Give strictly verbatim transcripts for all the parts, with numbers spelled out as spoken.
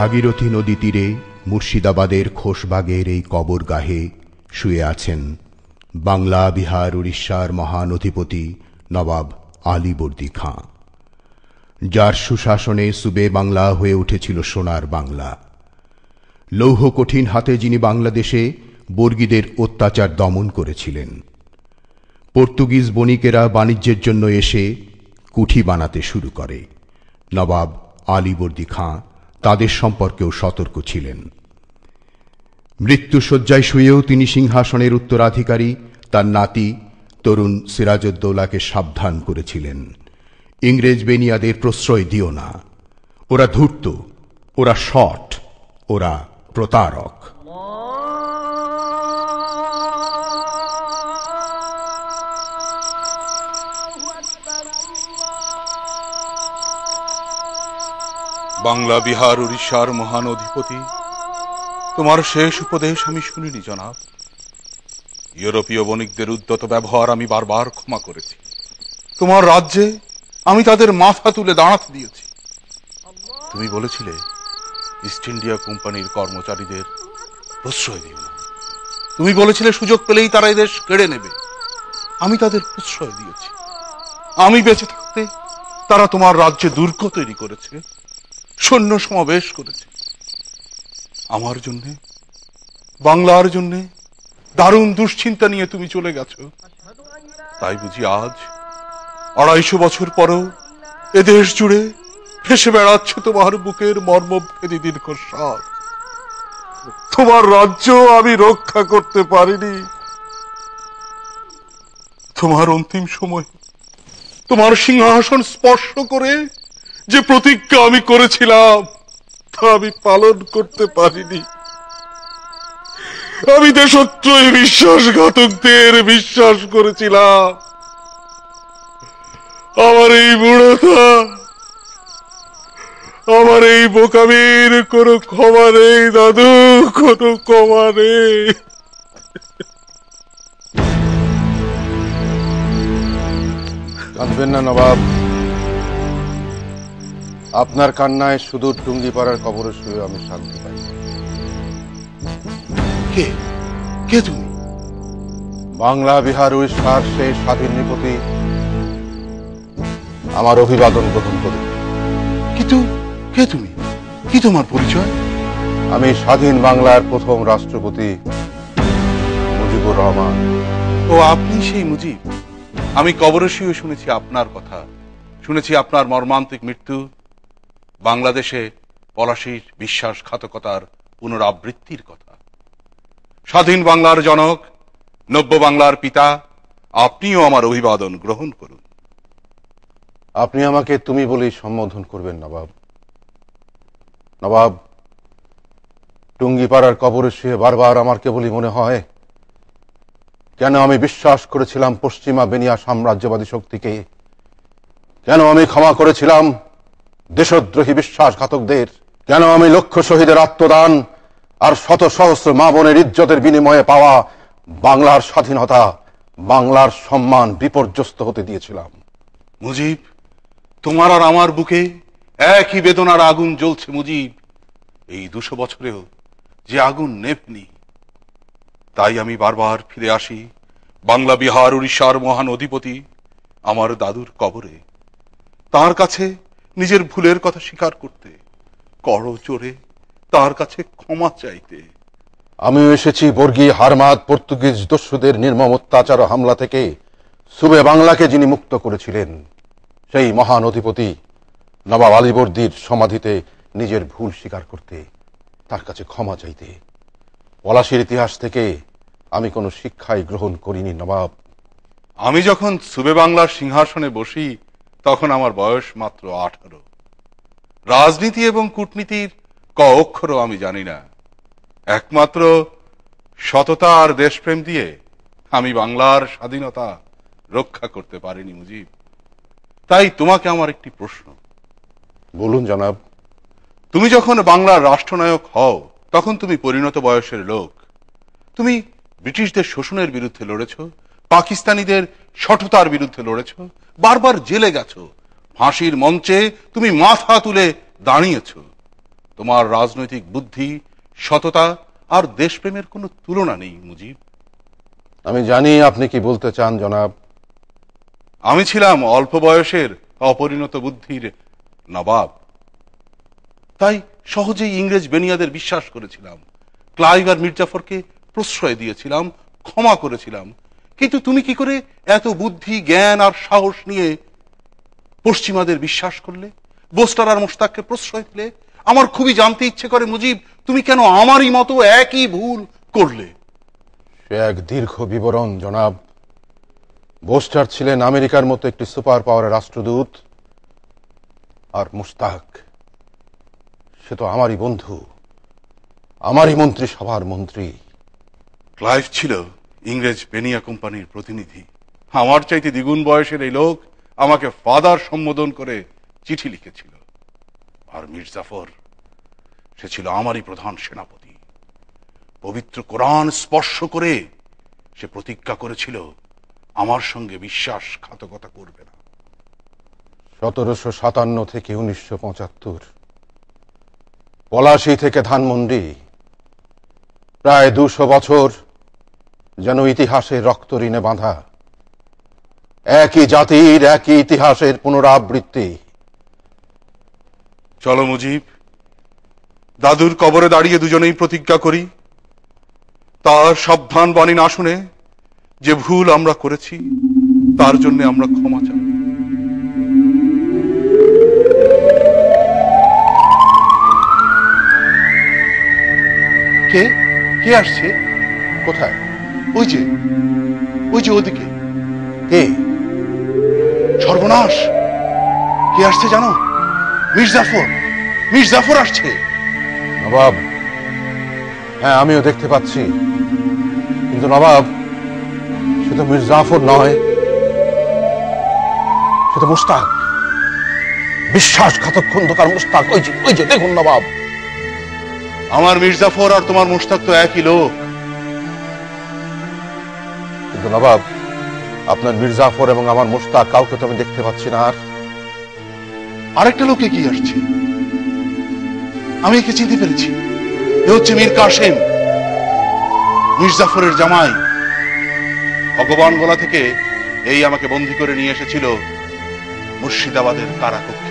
ভাগীরথী নদী তীরে মুর্শিদাবাদের খোশবাগের এই কবরগাহে শুয়ে আছেন বাংলা, বিহার, উড়িষ্যার মহান অধিপতি নবাব আলীবর্দী খাঁ, যার সুশাসনে সুবে বাংলা হয়ে উঠেছিল সোনার বাংলা। লৌহ কঠিন হাতে যিনি বাংলাদেশে বর্গীদের অত্যাচার দমন করেছিলেন। পর্তুগিজ বণিকেরা বাণিজ্যের জন্য এসে কুঠি বানাতে শুরু করে। নবাব আলীবর্দী খাঁ তাদের সম্পর্কেও সতর্ক ছিলেন। মৃত্যুশয্যায় শুয়েও তিনি সিংহাসনের উত্তরাধিকারী তার নাতি তরুণ সিরাজউদ্দৌলাকে সাবধান করেছিলেন, ইংরেজ বেনিয়াদের প্রশ্রয় দিও না, ওরা ধূর্ত, ওরা শট, ওরা প্রতারক। বাংলা, বিহার, উড়িষ্যার মহান অধিপতি, তোমার শেষ উপদেশ আমি শুনিনি জনাব। ইউরোপীয় বণিকদের উদ্যত ব্যবহার আমি বারবার ক্ষমা করেছি। তোমার রাজ্যে আমি তাদের মাথা তুলে দাঁড়াতে দিয়েছি। তুমি বলেছিলে ইস্ট ইন্ডিয়া কোম্পানির কর্মচারীদের প্রশ্রয় দিও না। তুমি বলেছিলে সুযোগ পেলেই তারা এদেশ কেড়ে নেবে। আমি তাদের প্রশ্রয় দিয়েছি। আমি বেঁচে থাকতে তারা তোমার রাজ্যে দুর্গ তৈরি করেছে, সৈন্য সমাবেশ করেছে। আমার জন্যে, বাংলার জন্যে দারুণ দুশ্চিন্তা নিয়ে তুমি চলে গেছো। তাই বুঝি আজ আড়াইশো বছর পরও এদেশ জুড়ে ভেসে বেড়াচ্ছে তোমার বুকের মর্মভেদী দীর্ঘশ্বাস। তোমার রাজ্য আমি রক্ষা করতে পারিনি। তোমার অন্তিম সময় তোমার সিংহাসন স্পর্শ করে যে প্রতিজ্ঞা আমি করেছিলাম তা আমি পালন করতে পারিনি। আমি দেশত্রয়ী বিশ্বাসঘাতকদের বিশ্বাস করেছিলাম। আমার এই বুড়োতা, আমার এই বোকামির কোনো ক্ষমা নেই দাদু, কোনো ক্ষমা নেই। কাঁদবেন না নবাব, আপনার কান্নায় সুদূর টুঙ্গিপাড়ার কবরে শুয়ে আমি শান্তি পাই। কে কে তুমি? বাংলা, বিহার, উড়িষ্যার সেই স্বাধীন নৃপতি, আমার অভিবাদন গ্রহণ করুন। কিন্তু কে তুমি? কি তোমার পরিচয়? আমি স্বাধীন বাংলার প্রথম রাষ্ট্রপতি মুজিবুর রহমান। ও আপনি সেই মুজিব? আমি কবরে শুয়ে শুনেছি আপনার কথা, শুনেছি আপনার মর্মান্তিক মৃত্যু, বাংলাদেশে পলাশীর বিশ্বাসঘাতকতার পুনরাবৃত্তির কথা। স্বাধীন বাংলার জনক, নব্য বাংলার পিতা, আপনিও আমার অভিবাদন গ্রহণ করুন। আপনি আমাকে তুমি বলেই সম্বোধন করবেন নবাব। নবাব, টুঙ্গিপাড়ার কবরে শুয়ে বারবার আমার কেবলই মনে হয়, কেন আমি বিশ্বাস করেছিলাম পশ্চিমা বেনিয়া সাম্রাজ্যবাদী শক্তিকে, কেন আমি ক্ষমা করেছিলাম দেশদ্রোহী বিশ্বাসঘাতকদের, কেন আমি লক্ষ শহীদের আত্মদান আর শত সহস্র মা বোনের ইজ্জতের বিনিময়ে পাওয়া বাংলার স্বাধীনতা, বাংলার সম্মান বিপর্যস্ত হতে দিয়েছিলাম। মুজিব, তোমার আর আমার বুকে একই বেদনার আগুন জ্বলছে মুজিব। এই দুশো বছরেও যে আগুন নেভনি। তাই আমি বারবার ফিরে আসি বাংলা, বিহার, উড়িষ্যার মহান অধিপতি আমার দাদুর কবরে, তার কাছে নিজের ভুলের কথা স্বীকার করতে, করো চড়ে তার কাছে ক্ষমা চাইতে। আমিও এসেছি বর্গী, হারমাদ, পর্তুগিজ দস্যুদের নির্মম অত্যাচার ও হামলা থেকে সুবে বাংলাকে যিনি মুক্ত করেছিলেন, সেই মহান অধিপতি নবাব আলীবর্দীর সমাধিতে নিজের ভুল স্বীকার করতে, তার কাছে ক্ষমা চাইতে। পলাশীর ইতিহাস থেকে আমি কোনো শিক্ষাই গ্রহণ করিনি নবাব। আমি যখন সুবে বাংলার সিংহাসনে বসি তখন আমার বয়স মাত্র আঠারো। রাজনীতি এবং কূটনীতির ক অক্ষরও আমি জানি না। একমাত্র সততা আর দেশপ্রেম দিয়ে আমি বাংলার স্বাধীনতা রক্ষা করতে পারিনি মুজিব। তাই তোমাকে আমার একটি প্রশ্ন। বলুন জনাব। তুমি যখন বাংলার রাষ্ট্রনায়ক হও তখন তুমি পরিণত বয়সের লোক। তুমি ব্রিটিশদের শোষণের বিরুদ্ধে লড়েছ, পাকিস্তানিদের শঠতার বিরুদ্ধে লড়েছ, বারবার জেলে গেছো, ফাঁসির মঞ্চে তুমি মাথা তুলে দাঁড়িয়েছ। তোমার রাজনৈতিক বুদ্ধি, সততা আর দেশপ্রেমের কোনো তুলনা নেই মুজিব। আমি জানি আপনি কি বলতে চান জনাব। আমি ছিলাম অল্প বয়সের অপরিণত বুদ্ধির নবাব, তাই সহজেই ইংরেজ বেনিয়াদের বিশ্বাস করেছিলাম। ক্লাইভ আর মির্জাফরকে প্রশ্রয় দিয়েছিলাম, ক্ষমা করেছিলাম। কিন্তু তুমি কি করে এত বুদ্ধি, জ্ঞান আর সাহস নিয়ে পশ্চিমাদের বিশ্বাস করলে, বোস্টার আর মোশতাককে প্রশ্রয় দিলে? আমার খুবই জানতে ইচ্ছে করে মুজিব, তুমি কেন আমারই মতো একই ভুল করলে? সে এক দীর্ঘ বিবরণ জনাব। বোস্টার ছিলেন আমেরিকার মতো একটি সুপার পাওয়ারের রাষ্ট্রদূত, আর মুশতাক সে তো আমারই বন্ধু, আমারই মন্ত্রী সভার মন্ত্রী। ক্লাইভ ছিল ইংরেজ বেনিয়া কোম্পানির প্রতিনিধি। আমার চাইতে দ্বিগুণ বয়সের এই লোক আমাকে ফাদার সম্বোধন করে চিঠি লিখেছিল। আর মির্জাফর, সে ছিল আমারই প্রধান সেনাপতি। পবিত্র কোরআন স্পর্শ করে সে প্রতিজ্ঞা করেছিল আমার সঙ্গে বিশ্বাসঘাতকতা করবে না। সতেরোশো সাতান্ন থেকে উনিশশো পঁচাত্তর, পলাশী থেকে ধানমন্ডি, প্রায় দুশো বছর যেন ইতিহাসের রক্ত ঋণে বাঁধা, একই জাতির একই ইতিহাসের পুনরাবৃত্তি। চলো মুজিব, দাদুর কবরে দাঁড়িয়ে দুজনেই প্রতিজ্ঞা করি, তার সাবধান বাণী না শুনে যে ভুল আমরা করেছি তার জন্য আমরা ক্ষমা চাই। কে কে আসছে? কোথায়? ওই যে ওই যে ওদিকে। কে? সর্বনাশ! কে আসছে জানো? মির্জাফর, মির্জাফর আসছে। নবাব, হ্যাঁ আমিও দেখতে পাচ্ছি, কিন্তু নবাব সে তো মির্জাফর নয়, সে তো মুশতাক, বিশ্বাসঘাতক খন্দকার মুশতাক। ওই যে ওই যে দেখুন নবাব। আমার মির্জাফর আর তোমার মুশতাক তো একই লোক। কিন্তু নবাব, আপনার মির্জাফর এবং আমার মুশতাক কাউকে তো আমি দেখতে পাচ্ছি না। আর আরেকটা লোক এগিয়ে আসছে, আমি একে চিনতে পেরেছি। এ হচ্ছে মীর কাসেম, মির্জাফরের জামাই। ভগবান গোলা থেকে এই আমাকে বন্দী করে নিয়ে এসেছিল মুর্শিদাবাদের কারাকক্ষে।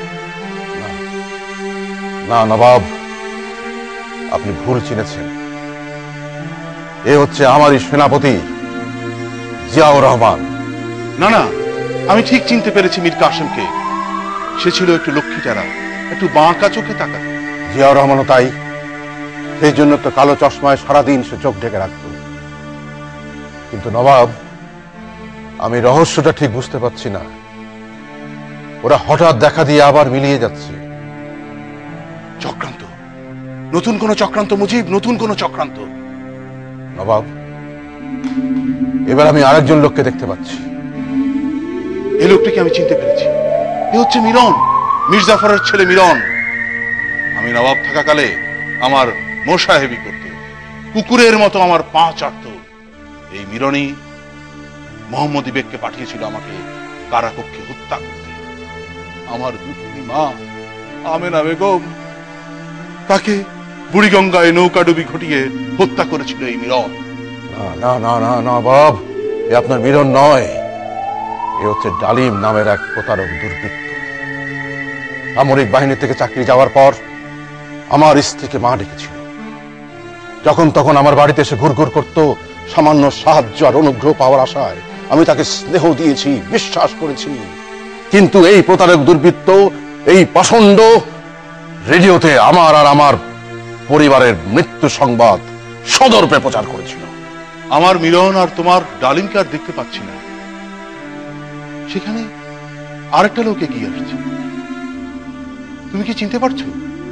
না নবাব, আপনি ভুল চিনেছেন। এ হচ্ছে আমারই সেনাপতি জিয়াউর রহমান। না না, আমি ঠিক চিনতে পেরেছি মীর কাসেমকে। সে ছিল একটু লক্ষ্মীটারা, একটু বাঁকা চোখে তাকাতো। জিয়াউর রহমানও তাই। সেই জন্য তো কালো চশমায় সারাদিন সে চোখ ঢেকে রাখত। কিন্তু নবাব, আমি রহস্যটা ঠিক বুঝতে পারছি না। ওরা হঠাৎ দেখা দিয়ে আবার মিলিয়ে যাচ্ছে। চক্রান্ত, নতুন কোন চক্রান্ত মুজিব, নতুন কোন চক্রান্ত। নবাব, এবার আমি আরেকজন লোককে দেখতে পাচ্ছি। এই লোকটিকে আমি চিনতে পেরেছি। এ হচ্ছে মিরন, মির্জাফরের ছেলে মিরন। আমি নবাব থাকাকালে আমার মোসাহেবি করত, কুকুরের মতো আমার পা চাটত। এই মিরনই মোহাম্মদ ইবেককে পাঠিয়েছিল আমাকে কারাকক্ষে হত্যা করতে। আমার দুঃখিনী মা আমেনা বেগম, তাকে বুড়িগঙ্গায় নৌকাডুবি ঘটিয়ে হত্যা করেছিল এই মিরন। না না না না নবাব, এ আপনার মিরন নয়, এ হচ্ছে ডালিম নামের এক প্রতারক দুর্বৃত্ত। সামরিক বাহিনী থেকে চাকরি যাওয়ার পর আমার স্ত্রীকে মা ডেকেছিল। যখন তখন আমার বাড়িতে এসে ঘুরঘুর করত সামান্য সাহায্য আর অনুগ্রহ পাওয়ার আশায়। আমি তাকে স্নেহ দিয়েছি, বিশ্বাস করেছি। কিন্তু এই প্রতারক দুর্বৃত্ত, এই পাষণ্ড রেডিওতে আমার আর আমার পরিবারের মৃত্যু সংবাদ সদর্পে প্রচার করেছিল। আমার মিলন আর তোমার ডালিমকে আর দেখতে পাচ্ছি না। সেখানে আরেকটা লোক এগিয়ে আসছে, তুমি কি চিনতে পারছো?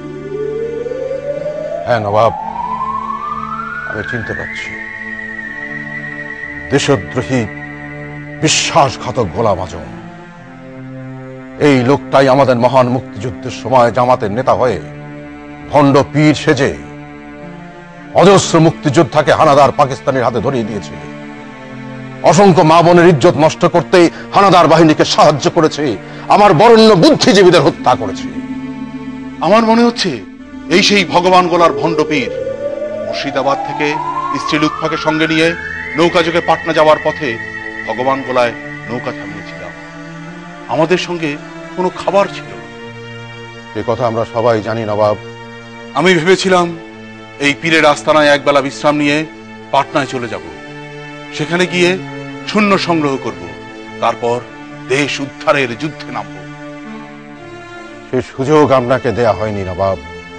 হ্যাঁ নবাব, আমি চিনতে পারছি। দেশদ্রোহী বিশ্বাসঘাতক গোলাম আজম। এই লোকটাই আমাদের মহান মুক্তিযুদ্ধের সময় জামাতের নেতা হয়ে ভণ্ড পীর সেজে অজস্র মুক্তিযোদ্ধাকে হানাদার পাকিস্তানের হাতে ধরিয়ে দিয়েছে। অসংখ্য মা বোনের ইজ্জত নষ্ট করতে হানাদার বাহিনীকে সাহায্য করেছে, আমার বরেণ্য বুদ্ধিজীবীদের হত্যা করেছে। আমার মনে হচ্ছে এই সেই ভগবান গোলার ভণ্ডপীর। মুর্শিদাবাদ থেকে স্ত্রী লুৎফাকে সঙ্গে নিয়ে নৌকা যোগে পাটনা যাওয়ার পথে ভগবান গোলায় নৌকা থামিয়েছিলাম। আমাদের সঙ্গে কোনো খাবার ছিল না। এ কথা আমরা সবাই জানি নবাব। আমি ভেবেছিলাম এই পীরের আস্তানায় একবেলা বিশ্রাম নিয়ে পাটনায় চলে যাব, সেখানে গিয়ে শূন্য সংগ্রহ করব, তারপর দেশ উদ্ধারের যুদ্ধে নামব। সে সুযোগ আপনাকে দেয়া হয়নি নবাব।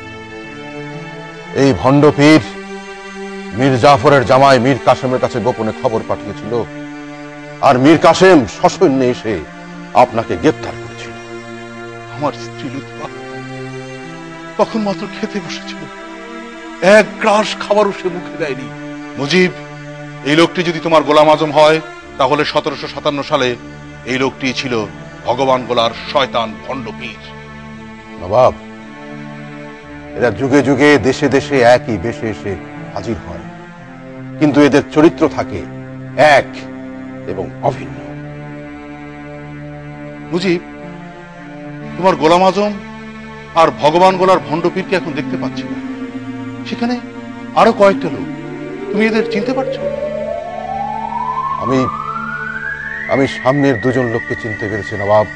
এই ভণ্ডপীর মীর জাফরের জামাই মীর কাসেমের কাছে গোপনে খবর পাঠিয়েছিল, আর মীর কাসেম সসৈন্যে এসে আপনাকে গ্রেপ্তার করেছিল। আমার স্ত্রী লুৎফা তখন মাত্র খেতে বসেছিল, এক গ্রাস খাবারও সে মুখে দেয়নি। মুজিব, এই লোকটি যদি তোমার গোলাম আজম হয়, তাহলে সতেরোশো সাতান্ন সালে এই লোকটি ছিল ভগবান গোলার শয়তান ভণ্ডপীর। নবাব, এরা যুগে যুগে দেশে দেশে একই বেশে এসে হাজির হয়, কিন্তু এদের চরিত্র থাকে এক এবং অভিন্ন। মুজিব, তোমার গোলাম আজম আর ভগবান গোলার ভণ্ডপীরকে এখন দেখতে পাচ্ছি না, সেখানে আরো কয়েকটা লোক, তুমি এদের চিনতে পারছো? আমি আমি সামনের দুজন লোককে চিনতে পেরেছি নবাব।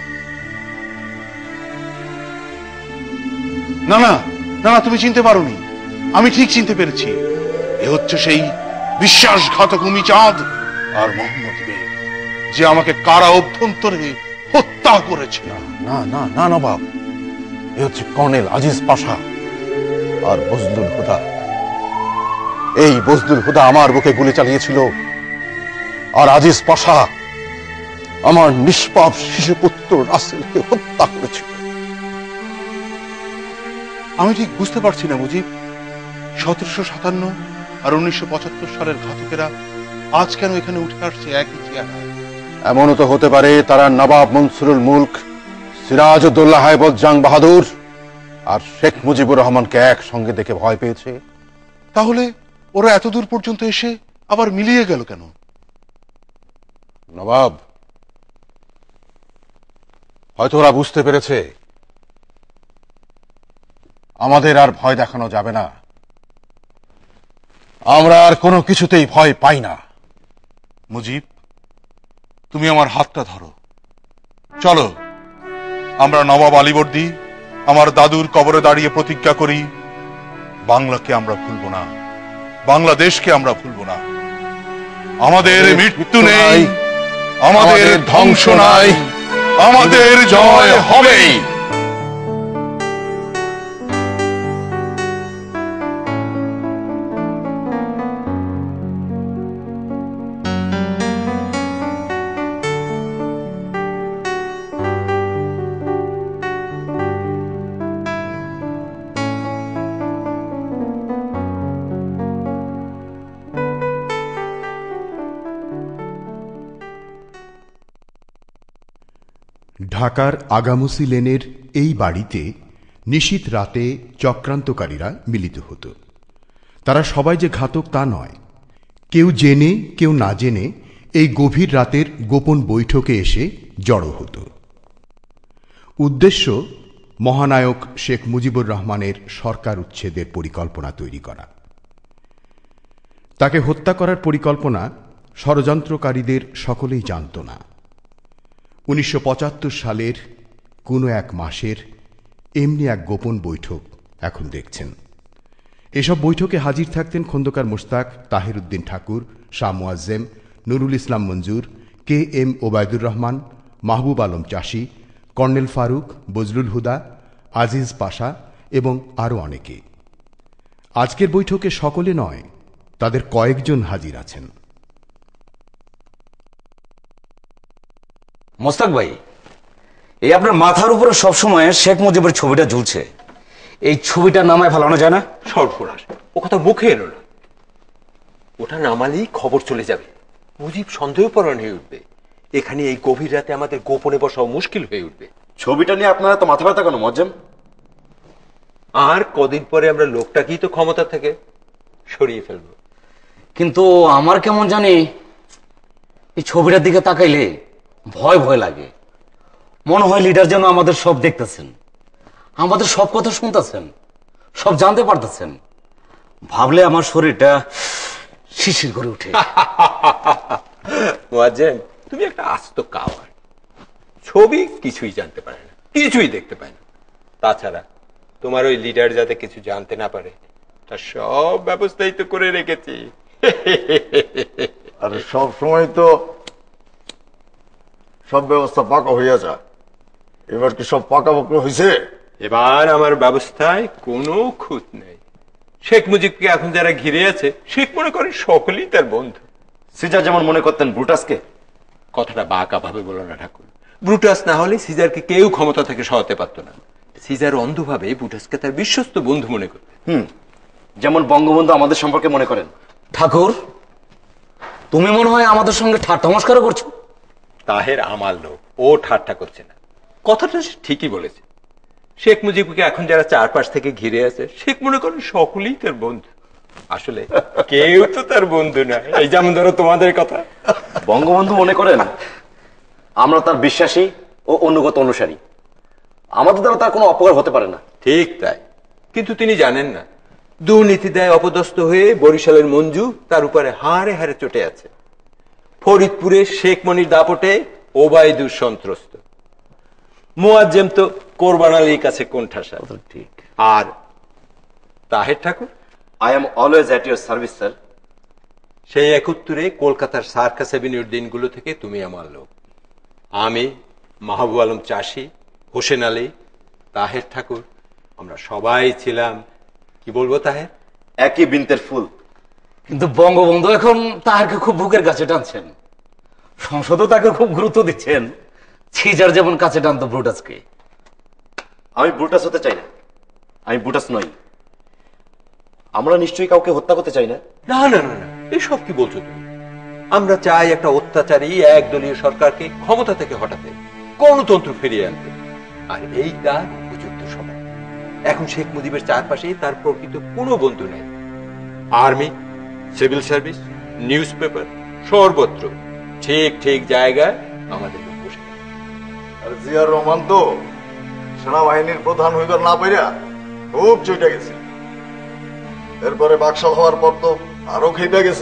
না না না না, তুমি চিনতে পারোনি, আমি ঠিক চিনতে পেরেছি। এ হচ্ছে সেই বিশ্বাসঘাতক উমি চাঁদ আর মোহাম্মদ বেগ, যে আমাকে কারা অভ্যন্তরে হত্যা করেছে। না না না নবাব, এ হচ্ছে কর্নেল আজিজ পাশা আর বজলুল হুদা। এই বজলুল হুদা আমার বুকে গুলি চালিয়েছিল, আর আজিজ পাশা আমার নিষ্পাপ শিশুপুত্র রাসেলকে হত্যা করেছিল। আমি ঠিক বুঝতে পারছি না মুজিব, সতেরোশো সাতান্ন আর উনিশশো পঁচাত্তর সালের ঘাতকেরা আজ কেন এখানে উঠে আসছে একই চেহারা? এমনও তো হতে পারে তারা নবাব মনসুরুল মুলক, সিরাজউদ্দৌলা হায়বজ্জাং বাহাদুর আর শেখ মুজিবুর রহমানকে একসঙ্গে দেখে ভয় পেয়েছে। তাহলে ওরা এত দূর পর্যন্ত এসে আবার মিলিয়ে গেল কেন? নবাব, হয়তো ওরা বুঝতে পেরেছে আমাদের আর ভয় দেখানো যাবে না। আমরা আর কোনো কিছুতেই ভয় পাই না। মুজিব, তুমি আমার হাতটা ধরো, চলো আমরা নবাব আলীবর্দী আমার দাদুর কবরে দাঁড়িয়ে প্রতিজ্ঞা করি, বাংলাকে আমরা ভুলব না, বাংলাদেশকে আমরা ভুলব না। আমাদের মৃত্যু নেই, আমাদের ধ্বংস নাই, আমাদের জয় হবেই। ঢাকার আগামসি লেনের এই বাড়িতে নিশীথ রাতে চক্রান্তকারীরা মিলিত হতো। তারা সবাই যে ঘাতক তা নয়, কেউ জেনে কেউ না জেনে এই গভীর রাতের গোপন বৈঠকে এসে জড়ো হতো। উদ্দেশ্য মহানায়ক শেখ মুজিবুর রহমানের সরকার উচ্ছেদের পরিকল্পনা তৈরি করা। তাকে হত্যা করার পরিকল্পনা ষড়যন্ত্রকারীদের সকলেই জানত না। উনিশশো পঁচাত্তর সালের কোনো এক মাসের এমনি এক গোপন বৈঠক এখন দেখছেন। এসব বৈঠকে হাজির থাকতেন Khondakar Mostaq, Taher Uddin Thakur, Shah Moazzem, Nurul Islam Manjur, K M Obaidur Rahman, Mahbub Alam Chashi, colonel Farooq, Bazlul Huda, Aziz Pasha এবং আরো অনেকে। আজকের বৈঠকে সকলে নয়, তাদের কয়েকজন হাজির আছেন। মোস্তাক ভাই, এই আপনার মাথার উপরে সবসময় শেখ মুজিবের ছবিটা ঝুলছে, এই ছবিটা নামায় ফেলানো যায় না? সর্বনাশ, ও কথা মুখে এলো না। ওটা নামালেই খবর চলে যাবে, মুজিব সন্দেহপরায়ণ হয়ে উঠবে। এখানে এই গভীর রাতে আমাদের গোপনে বসাও মুশকিল হয়ে উঠবে। ছবিটা নিয়ে আপনারা তো মাথা ব্যথা কেন মজ্জেম? আর কদিন পরে আমরা লোকটাকেই তো ক্ষমতা থেকে সরিয়ে ফেলবো। কিন্তু আমার কেমন জানি এই ছবিটার দিকে তাকাইলে ভয় ভয় লাগে। মনে হয় লিডার যেন আমাদের সব দেখতেছেন, আমাদের সব কথা শুনতেছেন। সব জানতে পারতেছেন, ভাবলে আমার শরীরটা শিশির করে উঠে। মোয়াজ্জেম, তুমি একটা আস্ত কাওয়ার। ছবি কিছুই জানতে পারে না, কিছুই দেখতে পায় না। তাছাড়া তোমার ওই লিডার যাতে কিছু জানতে না পারে তার সব ব্যবস্থাই তো করে রেখেছি। আর সব সময় তো সব ব্যবস্থা পাকা হইয়া যায়, এবার কি সব পাকা পাকা হয়েছে? এবার আমার ব্যবস্থায় কোনো খুঁত নেই। শেখ মুজিবকে এখন যারা ঘিরে আছে, শেখ মনে করেন সকলেই তার বন্ধু। সিজার যেমন মনে করতেন ব্রুটাসকে। কথাটা বাঁকা ভাবে বলো না ঠাকুর। ব্রুটাস না হলে সিজারকে কেউ ক্ষমতা থেকে সরাতে পারতো না। সিজার অন্ধভাবে ব্রুটাসকে তার বিশ্বস্ত বন্ধু মনে করত। হুম, যেমন বঙ্গবন্ধু আমাদের সম্পর্কে মনে করেন। ঠাকুর, তুমি মনে হয় আমাদের সঙ্গে ঠাট্টা নমস্কার করছো। তাহের আমার লোক, ও ঠাট্টা করছে না, কথাটা সে ঠিকই বলেছে। শেখ মুজিবকে এখন যারা চারপাশ থেকে ঘিরে আছে, শেখ মনে করেন সকলেই তার বন্ধু। আসলে কেউ তো তার বন্ধু না। এই যেমন ধরো তোমাদের কথা। বঙ্গবন্ধু মনে করেন আমরা তার বিশ্বাসী ও অনুগত অনুসারী, আমাদের দ্বারা তার কোনো অপকার হতে পারে না। ঠিক তাই, কিন্তু তিনি জানেন না দুর্নীতি দায় অপদস্থ হয়ে বরিশালের মঞ্জু তার উপরে হাড়ে হাড়ে চটে আছে। ফরিদপুরে শেখ মনির দাপটে ওবায়দুর সন্ত্রস্ত। মুয়াজ্জেম তো কোরবান আলীর কাছে কোণঠাসা। ঠিক। আর Taher Thakur, I am always at your service sir. সেই একাত্তরে কলকাতার সার্কাস এভিনিউর দিনগুলো থেকে তুমি আমার লোক। আমি, মাহবুব আলম চাষি, হোসেন আলী, তাহের ঠাকুর, আমরা সবাই ছিলাম, কি বলবো তাহের, একই বৃন্তের ফুল। কিন্তু বঙ্গবন্ধু এখন তাহারকে খুব বুকের কাছে টানছেন, সংসদও তাকে খুব গুরুত্ব দিচ্ছেন। সিজার যেমন কাছে টানতো ব্রুটাসকে। আমি ব্রুটাস হতে চাই না, আমি ব্রুটাস নই। আমরা নিশ্চয়ই কাউকে হত্যা করতে চাই না। না না না না, এসব কি বলছো তুমি? আমরা চাই একটা অত্যাচারী একদলীয় সরকারকে ক্ষমতা থেকে হটাতে, গণতন্ত্র ফিরিয়ে আনতে। আর এই তার উপযুক্ত সময়। এখন শেখ মুজিবের চারপাশে তার প্রকৃত কোনো বন্ধু নেই। Army, civil service, newspaper, সর্বত্র ঠিক ঠিক জায়গায় আমাদের লোক বসে। আর জিয়ার রহমান তো সেনাবাহিনীর প্রধান হইবার না পাইরা খুব চইটা গেছে। এরপরে বাকশাল হওয়ার পর তো আরো খেপে গেছে।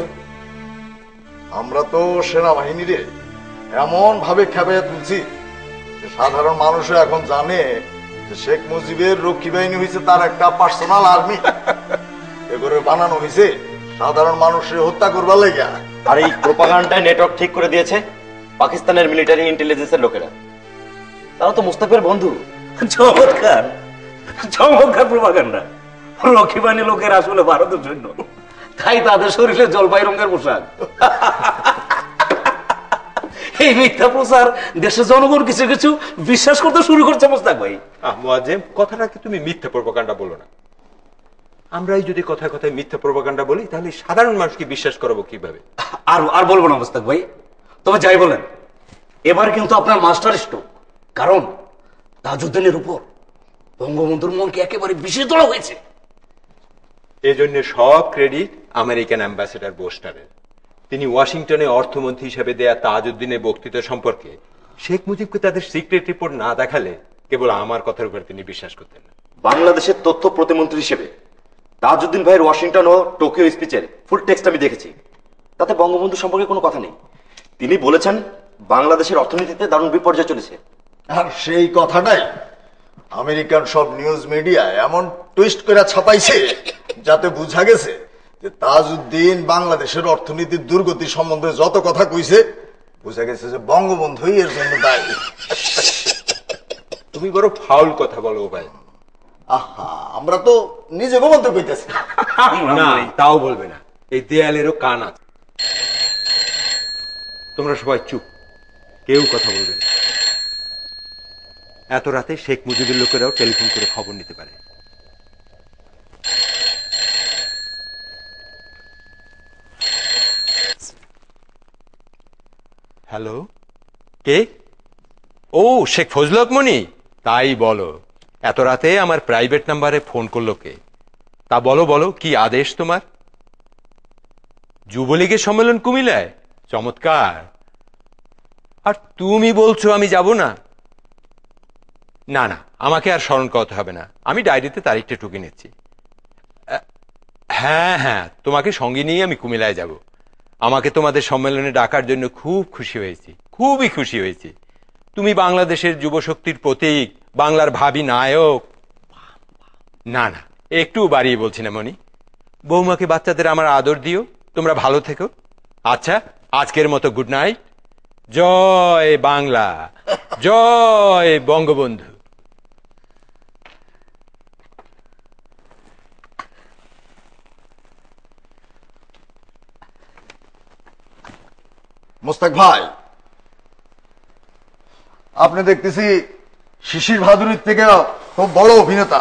আমরা তো সেনাবাহিনীরে এমন ভাবে খেপাইয়া তুলছি যে সাধারণ মানুষও এখন জানে যে শেখ মুজিবের রক্ষী বাহিনী হয়েছে তার একটা পার্সোনাল আর্মি। এবারে বানানো হয়েছে সাধারণ মানুষের হত্যা করবার লাগিয়া। আর এই প্রোপাগান্ডায় নেটওয়ার্ক ঠিক করে দিয়েছে পাকিস্তানের মিলিটারি ইন্টেলিজেন্সের লোকেরা। তারা তো মুস্তাফের বন্ধু। চমৎকার চমৎকার প্রোপাগান্ডা। লক্ষ্মী বাহিনী লোকের আসলে ভারতের জন্য, তাই তাদের শরীরে জলপাই রঙের পোশাক। এই মিথ্যা প্রচার দেশের জনগণ কিছু কিছু বিশ্বাস করতে শুরু করছে। মোস্তাক ভাই, মুয়াজ্জেম, কথাটাকে তুমি মিথ্যা প্রোপাগান্ডা বলো না। আমরাই যদি কথায় কথায় মিথ্যা প্রোপাগান্ডা বলি, তাহলে সাধারণ মানুষকে বিশ্বাস করাবো কিভাবে? আর আর বলবো না মোস্তাক ভাই, তবে যাই বলেন, এবার কিন্তু আপনার মাস্টার স্ট্রোক। কারণ তাজউদ্দিনের উপর বঙ্গবন্ধুর মনকে একেবারে বিষে তোলা হয়েছে। এজন্য সব ক্রেডিট আমেরিকান অ্যাম্বাসেডর বোস্টারের। তিনি ওয়াশিংটনে অর্থমন্ত্রী হিসেবে দেয়া তাজউদ্দিনের বক্তৃতা সম্পর্কে শেখ মুজিবকে তাদের সিক্রেট রিপোর্ট না দেখালে কেবল আমার কথার উপর তিনি বিশ্বাস করতেন না। বাংলাদেশের তথ্য প্রতিমন্ত্রী হিসেবে তাজউদ্দিন ভাইয়ের ওয়াশিংটন ও টোকিও স্পিচের ফুল টেক্সট আমি দেখেছি। তাতে বঙ্গবন্ধু সম্পর্কে কোনো কথা নেই। তিনি বলেছেন বাংলাদেশের অর্থনীতিতে দারুণ বিপর্যয় চলেছে। আর সেই কথাটাই আমেরিকান সব নিউজ মিডিয়া এমন টুইস্ট করে ছাপাইছে যাতে বোঝা গেছে যে তাজউদ্দিন বাংলাদেশের অর্থনীতির দুর্গতি সম্বন্ধে যত কথা কইছে, বোঝা গেছে যে বঙ্গবন্ধুই এর জন্য দায়ী। তুমি বড় ফাউল কথা বলো ভাই। আহা, আমরা তো নিজে গোবন্ধ কইতেছি না, তাও বলবে না। এই দেয়ালেরও কান আছে। তোমরা সবাই চুপ, কেউ কথা বলবে না। এত রাতে শেখ মুজিবের লোকেরাও টেলিফোন করে খবর নিতে পারে। হ্যালো, কে? ও, শেখ ফজল হক মনি। তাই বলো, এত রাতে আমার প্রাইভেট নাম্বারে ফোন করলো কে? তা বলো বলো, কি আদেশ তোমার? যুবলীগের সম্মেলন কুমিল্লায়? চমৎকার। আর তুমি বলছো আমি যাব না? না না, আমাকে আর স্মরণ করতে হবে না, আমি ডায়েরিতে তারিখটা টুকে নিচ্ছি। হ্যাঁ হ্যাঁ, তোমাকে সঙ্গে নিয়ে আমি কুমিল্লায় যাব। আমাকে তোমাদের সম্মেলনে ডাকার জন্য খুব খুশি হয়েছি, খুবই খুশি হয়েছি। তুমি বাংলাদেশের যুবশক্তির প্রতীক, বাংলার ভাবি নায়ক। না না, একটু বাড়িয়ে বলছি না মনি। বৌমাকে বাচ্চাদের আমার আদর দিও, তোমরা ভালো থেকো। আচ্ছা, আজকের মতো গুড নাইট। জয় বাংলা, জয় বঙ্গবন্ধু। মোস্তাক ভাই, আপনি দেখতেছি শিশির ভাদুরীর থেকে খুব বড় অভিনেতা।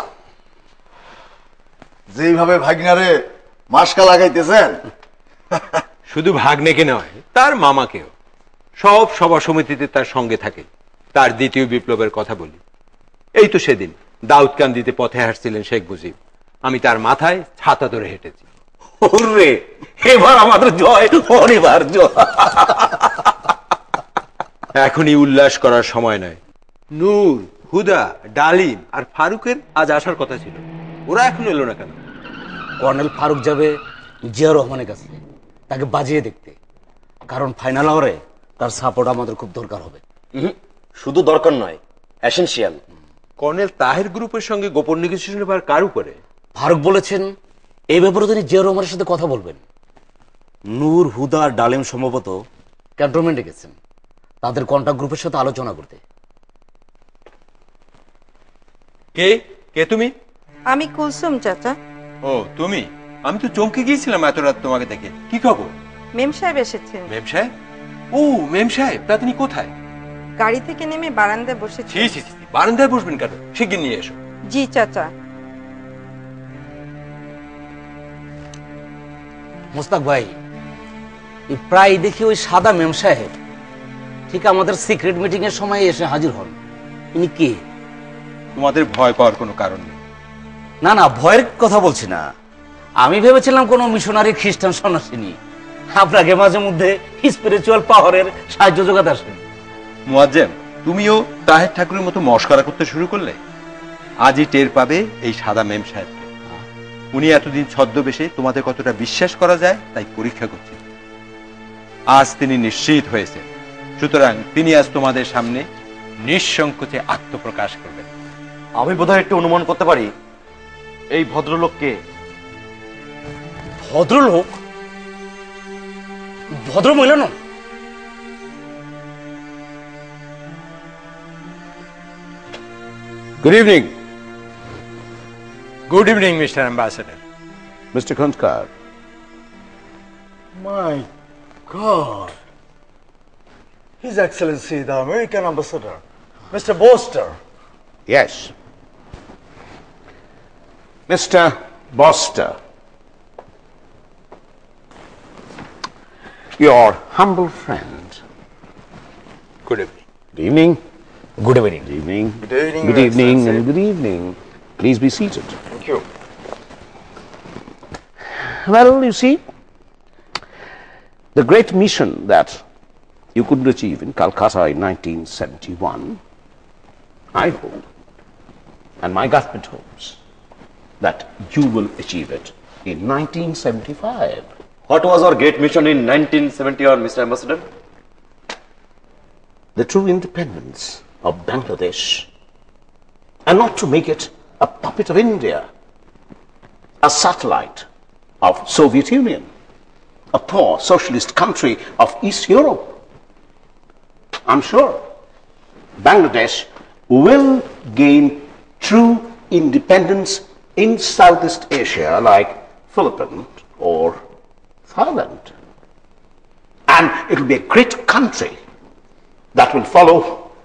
যেইভাবে ভাগনারে মাস্কা লাগাইতেছেন। শুধু ভাগ্নেকে নয়, তার মামাকেও। সব সভা সমিতিতে তার সঙ্গে থাকে। তার দ্বিতীয় বিপ্লবের কথা বলি। এই তো সেদিন দাউদকান্দিতে পথে হাঁটছিলেন শেখ মুজিব, আমি তার মাথায় ছাতা ধরে হেঁটেছি। ওরে, এবার আমাদের জয় অনিবার্য। এখনই উল্লাস করার সময় নয়। নূর, হুদা, ডালিম আর ফারুকের আজ আসার কথা ছিল, ওরা এখন এলো না কেন? কর্নেল ফারুক যাবে জিয়া রহমানের কাছে তাকে বাজিয়ে দেখতে, কারণ ফাইনাল আওয়ারে তার সাপোর্ট আমাদের খুব দরকার হবে। শুধু দরকার নয়, এসেনশিয়াল। কর্নেল তাহের গ্রুপের সঙ্গে গোপন নেগোসিয়েশন এবার কার উপরে? ফারুক বলেছেন এই ব্যাপারে তিনি জিয়া রহমানের সাথে কথা বলবেন। নূর, হুদা আর ডালিম সম্ভবত ক্যান্টনমেন্টে গেছেন তাদের কন্টাক্ট গ্রুপের সাথে আলোচনা করতে। কে কে তুমি? আমি কুলসুম চাচা। ও তুমি? আমি তো চমকে গিয়েছিলাম এত রাত তোমাকে দেখে। কি খবর? মেম সাহেব এসেছেন। মেম সাহেব? ও মেম সাহেব, তা তিনি কোথায়? গাড়ি থেকে নেমে বারান্দায় বসেছেন। ছি ছি ছি, বারান্দায় বসবেন কেন? শিগগির নিয়ে এসো। জি চাচা। মোস্তাক ভাই, প্রায় দেখি ওই সাদা মেম সাহেব ঠিক আমাদের সিক্রেট মিটিং এর সময় এসে হাজির হন। ইনি কে? তোমাদের ভয় পাওয়ার কোনো কারণ নেই। না না, ভয়ের কথা বলছি না। আমি ভেবেছিলাম কোন মিশনারি খ্রিস্টান সন্ন্যাসিনী আপনাকে মাঝে মধ্যে স্পিরিচুয়াল পাওয়ারের সাহায্য যোগাতে আসেন। মুয়াজ্জেম, তুমিও তাহের ঠাকুরের মতো মস্করা করতে শুরু করলে। আজই টের পাবে এই সাদা মেম সাহেবকে। উনি এতদিন ছদ্মবেশে তোমাদের কতটা বিশ্বাস করা যায় তাই পরীক্ষা করছেন। আজ তিনি নিশ্চিত হয়েছে, সুতরাং তিনি আজ তোমাদের সামনে নিঃসংকোচে আত্মপ্রকাশ করবেন। আমি বোধহয় একটু অনুমান করতে পারি এই ভদ্রলোককে। ভদ্রলোক? ভদ্র মহিলা নন? Good evening, good evening mister ambassador. Mister Khanskar. My God. His Excellency, the American Ambassador, Mister Boster. Yes. Mister Boster. Your humble friend. Good evening. Good evening. Good evening. Good evening. Good evening, Good Your evening Excellency. and good evening. Please be seated. Thank you. Well, you see, the great mission that you couldn't achieve in Calcutta in nineteen seventy-one, I hope, and my government hopes, that you will achieve it in nineteen seventy-five. What was our great mission in nineteen seventy-one, Mister Ambassador? The true independence of Bangladesh, and not to make it a puppet of India, a satellite of Soviet Union, a poor socialist country of East Europe. I'm sure Bangladesh will gain true independence in Southeast Asia like Philippines or Thailand. And it will be a great country that will follow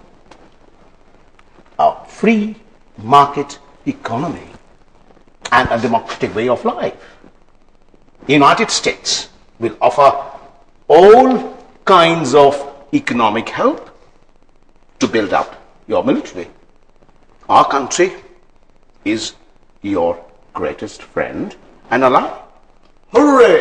a free market economy and a democratic way of life. The United States will offer all kinds of economic help to build up your military. Our country is your greatest friend and ally. Hooray!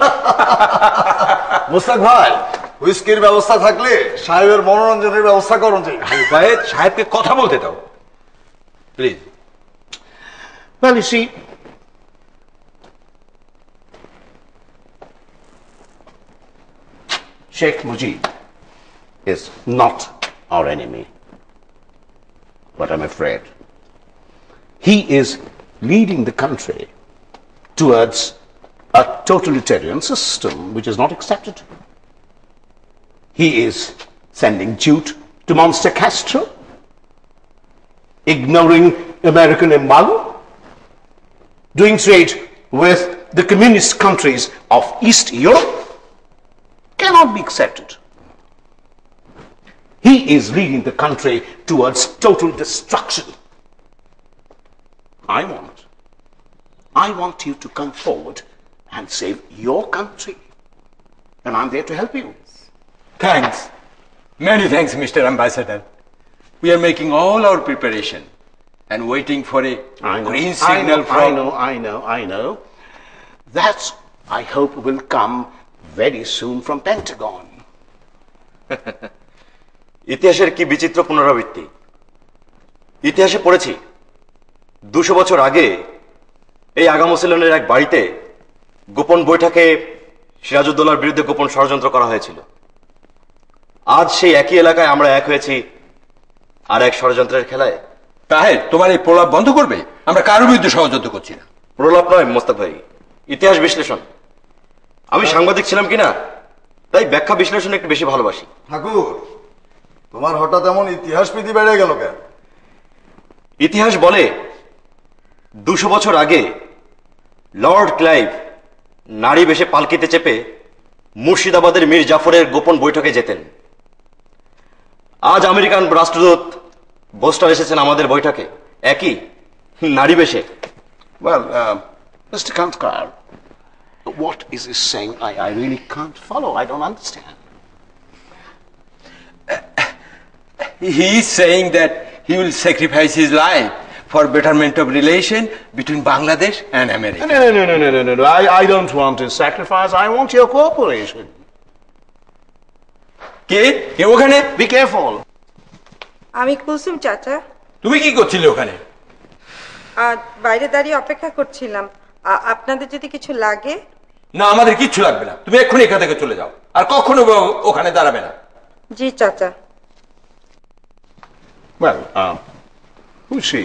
Mostaq ভাই, হুইস্কির ব্যবস্থা থাকলে সাহেবের মনোরঞ্জনের ব্যবস্থা করুন। জায়েদ সাহেবকে কথা বলতে দাও please. Well, you see, Sheikh Mujib is not our enemy, but I'm afraid he is leading the country towards a totalitarian system which is not accepted. He is sending jute to Monster Castro, ignoring American embargo, doing trade with the communist countries of East Europe. Cannot be accepted. He is leading the country towards total destruction. I want, I want you to come forward and save your country. And I'm there to help you. Thanks. Many thanks, Mister Ambassador. We are making all our preparation and waiting for a I know, green signal I know, from... I know, I know, I know. That, I hope, will come very soon from Pentagon. ইতিহাসের কি বিচিত্র পুনরাবৃত্তি। ইতিহাসে পড়েছি দুশো বছর আগে এই আগা মুসলিমের এক বাড়িতে গোপন বৈঠকে সিরাজউদ্দৌলার বিরুদ্ধে গোপন ষড়যন্ত্র করা হয়েছিল। আজ সেই একই এলাকায় আমরা এক হয়েছি আর এক ষড়যন্ত্রের খেলায়। তাহের, তোমার এই প্রলাপ বন্ধ করবে? আমরা কারোর বিরুদ্ধে ষড়যন্ত্র করছি না। প্রলাপ নয় মোস্তাক ভাই, ইতিহাস বিশ্লেষণ। আমি সাংবাদিক ছিলাম কিনা তাই ব্যাখ্যা বিশ্লেষণ একটু বেশি ভালোবাসি। ঠাকুর, তোমার হঠাৎ এমন ইতিহাস প্রীতি বেড়ে গেল কেন? ইতিহাস বলে দুশো বছর আগে লর্ড ক্লাইভ নারী বেশে পালকিতে চেপে মুর্শিদাবাদের মীর জাফরের গোপন বৈঠকে যেতেন। আজ আমেরিকান রাষ্ট্রদূত বোস্টার এসেছেন আমাদের বৈঠকে একই নারী বেশে। Well, uh, Mister Kantkar, what is he saying? I, I really can't follow. I don't understand. He is saying that he will sacrifice his life for betterment of relation between Bangladesh and America. No, no, no, no, no, no, no, no. I, I don't want his sacrifice. I want your cooperation. কে কে ওখানে? Be careful. আমি কুলসুম চাচা। তুমি কি করছিলে ওখানে? আর বাইরে দাঁড়িয়ে অপেক্ষা করছিলাম, আ- আপনাদের যদি কিছু লাগে। না, আমাদের কিচ্ছু লাগবে না, তুমি এক্ষুনি এখান থেকে চলে যাও, আর কখনো ও- ওখানে দাঁড়াবে না। জি চাচা। Well, uh, who's she?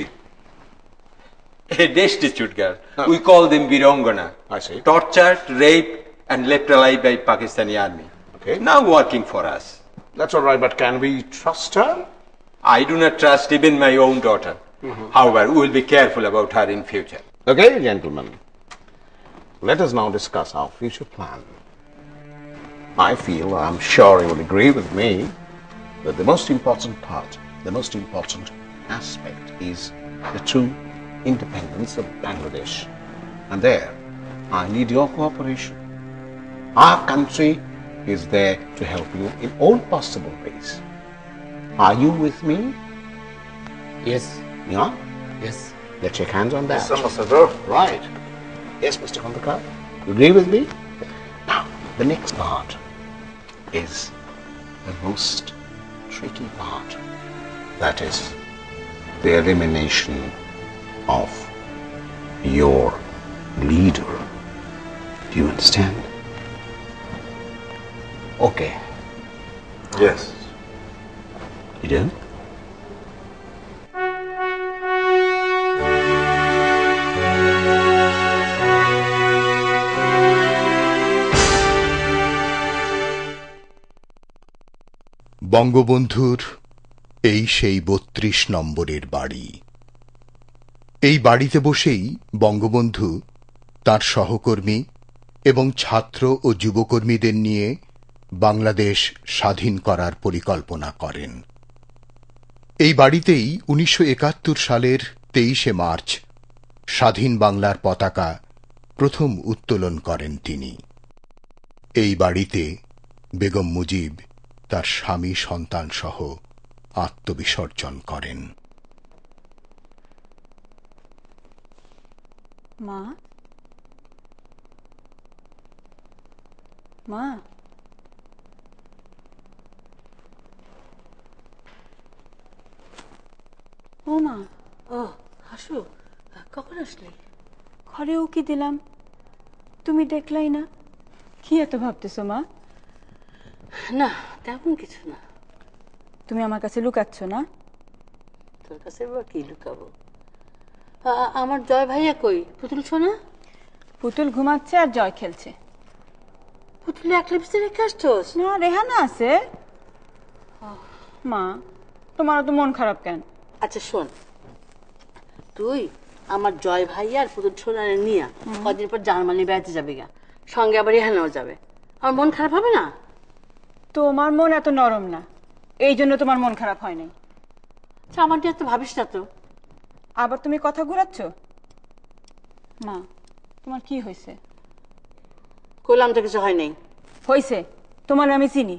A destitute girl. We call them Virangana. I see. Tortured, raped, and left alive by Pakistani army. Okay. Now working for us. That's all right, but can we trust her? I do not trust even my own daughter. However, we will be careful about her in future. Okay, gentlemen. Let us now discuss our future plan. I feel, I'm sure you will agree with me, that the most important part, the most important aspect is the true independence of Bangladesh. And there, I need your cooperation. Our country is there to help you in all possible ways. Are you with me? Yes. Yeah? Yes. Let's shake hands on that. Yes, Ambassador. Right. Yes, Mister Kandakar, you agree with me? Now, the next part is the most tricky part. That is the elimination of your leader. Do you understand? Okay. Yes. You do? বঙ্গবন্ধুর এই সেই বত্রিশ নম্বরের বাড়ি। এই বাড়িতে বসেই বঙ্গবন্ধু তার সহকর্মী এবং ছাত্র ও যুবকর্মীদের নিয়ে বাংলাদেশ স্বাধীন করার পরিকল্পনা করেন। এই বাড়িতেই উনিশশো একাত্তর সালের তেইশে মার্চ স্বাধীন বাংলার পতাকা প্রথম উত্তোলন করেন তিনি। এই বাড়িতে বেগম মুজিব তার স্বামী সন্তান সহ আত্মবিসর্জন করেন। মা, মা, ও মা। ও হাসু, কখন আসলে? ঘরে ও কি দিলাম, তুমি দেখলাই না? কি এত ভাবতেছো মা? না তেমন কিছু না। তুমি আমার কাছে লুকাচ্ছ না? তোর কাছে বা কি লুকাবো? আ- আমার জয় ভাইয়া কই? পুতুল শোনা? পুতুল ঘুমাচ্ছে আর জয় খেলছে। পুতুল একলা পিছিয়ে রেখে আসছোস? না, রেহানা আছে। মা, তোমারও তো মন খারাপ কেন? আচ্ছা শোন, তুই আমার জয় ভাইয়া আর পুতুল সোনারে নিয়ে কদিন পর জার্মানি বেড়াতে যাবে গা, সঙ্গে আবার রেহানাও যাবে। আমার মন খারাপ হবে না? তোমার মন এত নরম না, এই জন্য তোমার মন খারাপ হয় নাই। আচ্ছা, আমার নিয়ে এত ভাবিস না তো। আবার তুমি কথা ঘুরাচ্ছ। মা, তোমার কি হয়েছে? কইলাম তো কিছু হয় নাই। হয়েছে, তোমার আমি চিনি।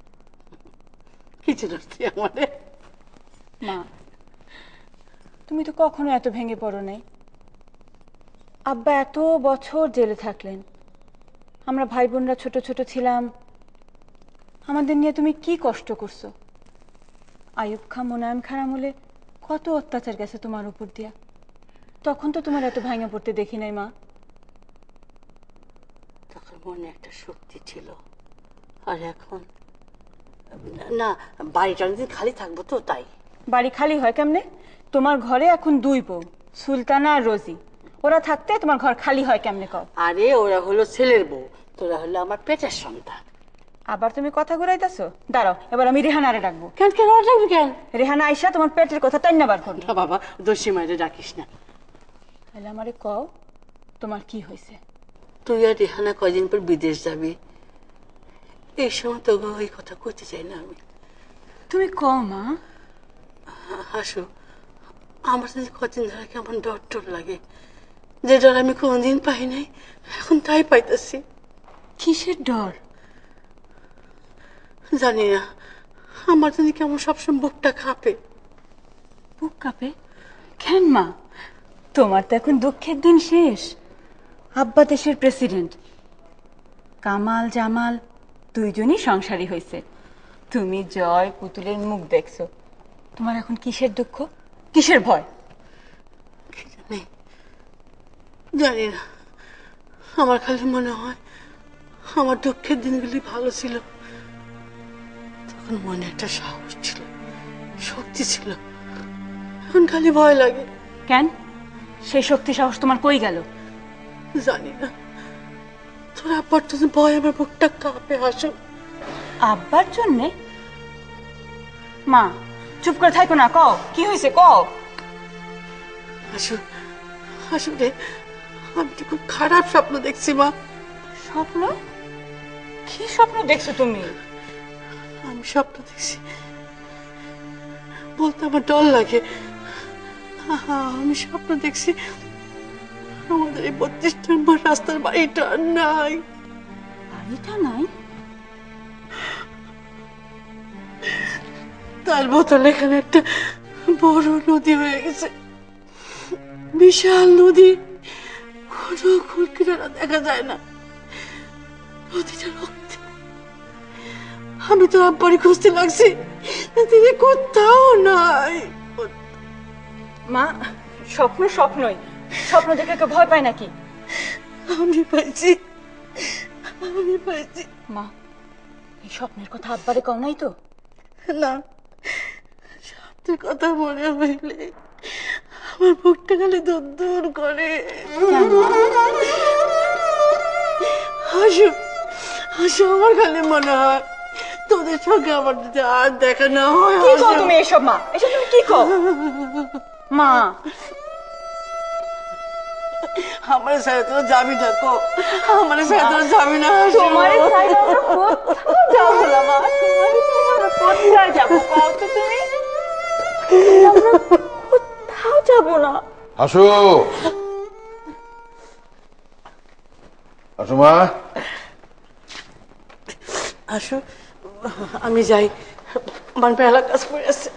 কিছু তুই আমাদের। মা, তুমি তো কখনো এত ভেঙে পড়ো নাই। আব্বা এত বছর জেলে থাকলেন, আমরা ভাই বোনরা ছোট ছোট ছিলাম, আমাদের নিয়ে তুমি কি কষ্ট করছো। আয়ুব খা মোনায়েম খার আমলে কত অত্যাচার গেছে তোমার উপর দিয়া, তখন তো তোমার এত ভাঙা পড়তে দেখি নাই মা। তখন মনে একটা শক্তি ছিল, আর এখন না, বাড়িটা অনেকদিন খালি থাকবো তো তাই। বাড়ি খালি হয় কেমনে? তোমার ঘরে এখন দুই বউ, সুলতানা আর রোজি, ওরা থাকতে তোমার ঘর খালি হয় কেমনে কও? আরে ওরা হলো ছেলের বউ, তোরা হলো আমার পেটের সন্তান। আবার তুমি কথা ঘুরাইতেছো। দাঁড়াও, এবার আমি রেহানারে ডাকবো। কেন কেন ডাকবি কেন? রেহানা আইসা তোমার পেটের কথা তাই না বার করবে। না বাবা, দোষী মায়ের ডাকিস না। তাহলে আমারে কও, তোমার কি হয়েছে? তুই আর রেহানা কয়দিন পর বিদেশ যাবি, এই সময় তো ওই কথা কইতে চাই না আমি। তুমি কও মা। হাসু, আমার যদি কদিন ধরে কেমন ডর ডর লাগে, যে ডর আমি কোনদিন পাই নাই, এখন তাই পাইতেছি। কিসের ডর? জানি না, আমার যদি কেমন সবসময় বুকটা কাঁপে। বুক কাঁপে কেন মা? তোমার তো এখন দুঃখের দিন শেষ। আব্বা দেশের প্রেসিডেন্ট, কামাল জামাল দুইজনই সংসারী হয়েছে, তুমি জয় পুতুলের মুখ দেখছো, তোমার এখন কিসের দুঃখ, কিসের ভয়? জানি জানি না, আমার খালি মনে হয় আমার দুঃখের দিনগুলি ভালো ছিল, তখন মনে একটা সাহস ছিল, শক্তি ছিল। এখন খালি ভয় লাগে। কেন? সেই শক্তি সাহস তোমার কই গেল? জানি না, তোর আব্বার জন্য ভয় আমার বুকটা কাঁপে। হাসো। আব্বার জন্যে? মা চুপ করে থাকো না, কও কি হয়েছে কও। হাসো হাসো রে, আমি তো খুব খারাপ স্বপ্ন দেখছি মা। স্বপ্ন? কি স্বপ্ন দেখছো তুমি? আমি স্বপ্ন দেখছি বলতে আমার ডর লাগে। আমি স্বপ্ন দেখছি আমাদের এই বত্রিশ নম্বর রাস্তার বাড়িটা নাই। বাড়িটা নাই? তার বোতল এখানে একটা বড় নদী হয়ে গেছে, বিশাল নদী, কোনো কুল কিনারা দেখা যায় না, নদীটা রক্তে। আমি তো আব্বারই খুঁজতে লাগছি, তিনি কোথাও নাই। মা স্বপ্ন স্বপ্নই, স্বপ্ন দেখে কেউ ভয় পায় নাকি? আমি পাইছি, আমি পাইছি। মা এই স্বপ্নের কথা আব্বারে কও নাই তো? না, স্বপ্নের কথা মনে হইলে আমার বুকটা খালি দূর দূর করে। হাসু হাসু, আমার খালি মনে হয় তোদের সঙ্গে আমার যদি আর দেখা না হয়। কি কও তুমি এসব মা? এসব তুমি কি কও মা? আমার সাথে তোরা যাবি না, কো আমার সাথে তোরা যাবি না। তোমার সাথে আমরা কোথাও যাবো না মা, তোমার সাথে আমরা কোথায় যাবো কও তো তুমি? আমরা কোথাও যাবো না। আসো আসো মা। আসো, আমি যাই, আমার বেলা কাজ পড়ে আছে।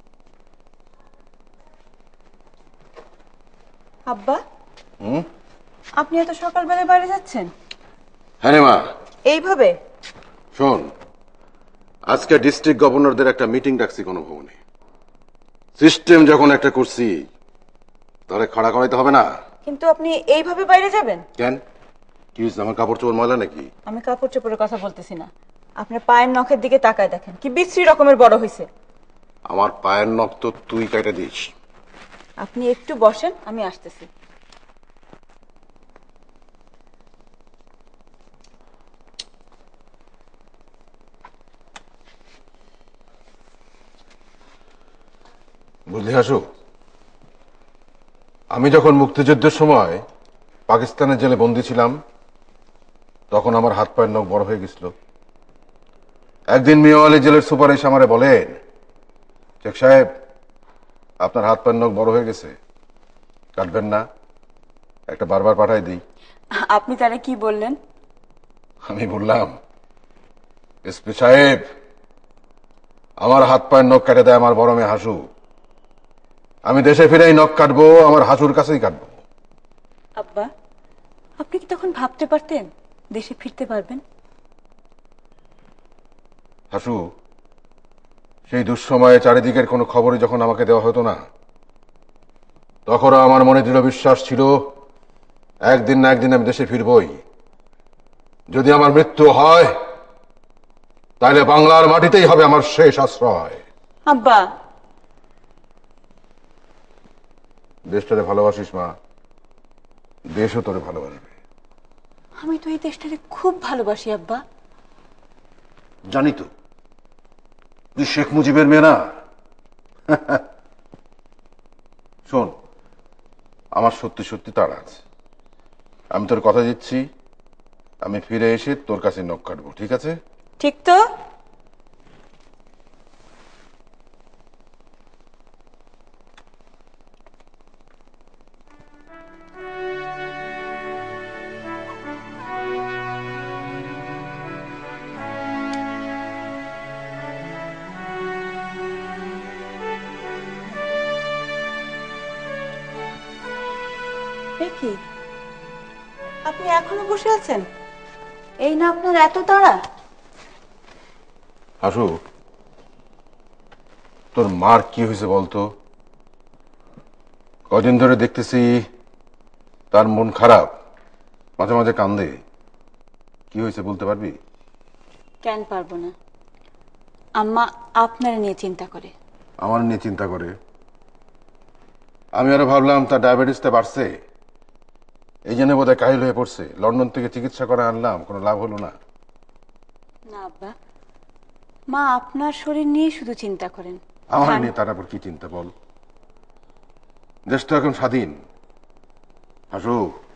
আব্বা, হুম আপনি এত সকালবেলায় বাইরে যাচ্ছেন? হ্যাঁ রে মা। এইভাবে? শোন, আজকে ডিস্ট্রিক্ট গভর্নরদের একটা মিটিং ডাকছি কোনো ভবনে। সিস্টেম যখন একটা করছি তাহলে খাড়া করাইতে হবে না। কিন্তু আপনি এইভাবে বাইরে যাবেন কেন? কি হয়েছে, আমার কাপড় চোপড় ময়লা নাকি? আমি কাপড় চোপড়ের কথা বলতেছি না, আপনার পায়ের নখের দিকে তাকায় দেখেন, কি বিশ্রী রকমের বড় হয়েছে। আমার পায়ের নখ তো তুই কেটে দিস। আপনি একটু বসেন, আমি আসতেছি। বুঝলি হাসু, আমি যখন মুক্তিযুদ্ধের সময় পাকিস্তানের জেলে বন্দী ছিলাম তখন আমার হাত পায়ের নখ বড় হয়ে গেছিল। একদিন মিয়াওয়ালি জেলের সুপার এসে আমারে বলেন, শেখ সাহেব আপনার হাত পায়ের নখ বড় হয়ে গেছে, কাটবেন না, একটা বারবার পাঠাই দিই। আপনি তারা কি বললেন? আমি বললাম, এসপি সাহেব আমার হাত পায়ের নখ কেটে দেয় আমার বড় মেয়ে হাসু, আমি দেশে ফিরেই নখ কাটবো, আমার হাসুর কাছেই কাটবো। আব্বা, আপনি কি তখন ভাবতে পারতেন দেশে ফিরতে পারবেন? হাসু, সেই দুঃসময়ে চারিদিকের কোনো খবরই যখন আমাকে দেওয়া হতো না, তখন আমার মনে দৃঢ় বিশ্বাস ছিল একদিন না একদিন আমি দেশে ফিরবই। যদি আমার মৃত্যু হয় তাহলে বাংলার মাটিতেই হবে আমার শেষ আশ্রয়। আব্বা, দেশটারে ভালোবাসিস মা, দেশও তোরে ভালোবাসবে। আমি তো এই দেশটাকে খুব ভালোবাসি আব্বা। জানি তো, তুই শেখ মুজিবের মেয়ে না। শোন, আমার সত্যি সত্যি তাড়া আছে, আমি তোর কথা দিচ্ছি আমি ফিরে এসে তোর কাছে নখ কাটবো, ঠিক আছে? ঠিক তো। কি আপনি এখনো বসে আছেন? এই না আপনার এত তাড়া? হাসু, তোর মার কি হয়েছে বলতো? কদিন ধরে দেখতেছি তার মন খারাপ, মাঝে মাঝে কান্দে। কি হয়েছে বলতে পারবি? কেন পারবো না, আম্মা আপনার নিয়ে চিন্তা করে। আমার নিয়ে চিন্তা করে? আমি আরো ভাবলাম তার ডায়াবেটিসটা বাড়ছে, এই জন্য বোধহয় কাহিল হয়ে পড়ছে। লন্ডন থেকে চিকিৎসা করে আনলাম, কোনো লাভ হলো না। না আব্বা, মা আপনার শরীর নিয়ে শুধু চিন্তা করেন। আমার নিয়ে তার আবার কি চিন্তা বল? দেশটা এখন স্বাধীন। হাসু,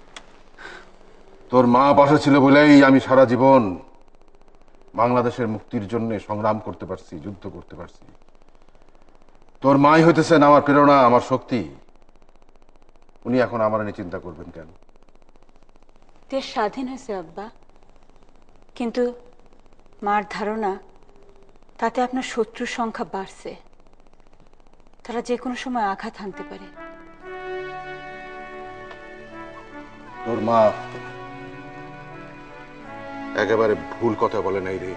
তোর মা পাশে ছিল বলেই আমি সারা জীবন বাংলাদেশের মুক্তির জন্য সংগ্রাম করতে পারছি, যুদ্ধ করতে পারছি। তোর মাই হইতেছেন আমার প্রেরণা, আমার শক্তি। উনি এখন আমার নিয়ে চিন্তা করবেন কেন? দেশ স্বাধীন হয়েছে আব্বা, কিন্তু মার ধারণা তাতে আপনার শত্রুর সংখ্যা বাড়ছে, তারা যে কোনো সময় আঘাত হানতে পারে। তোর মা একেবারে ভুল কথা বলে নাই রে,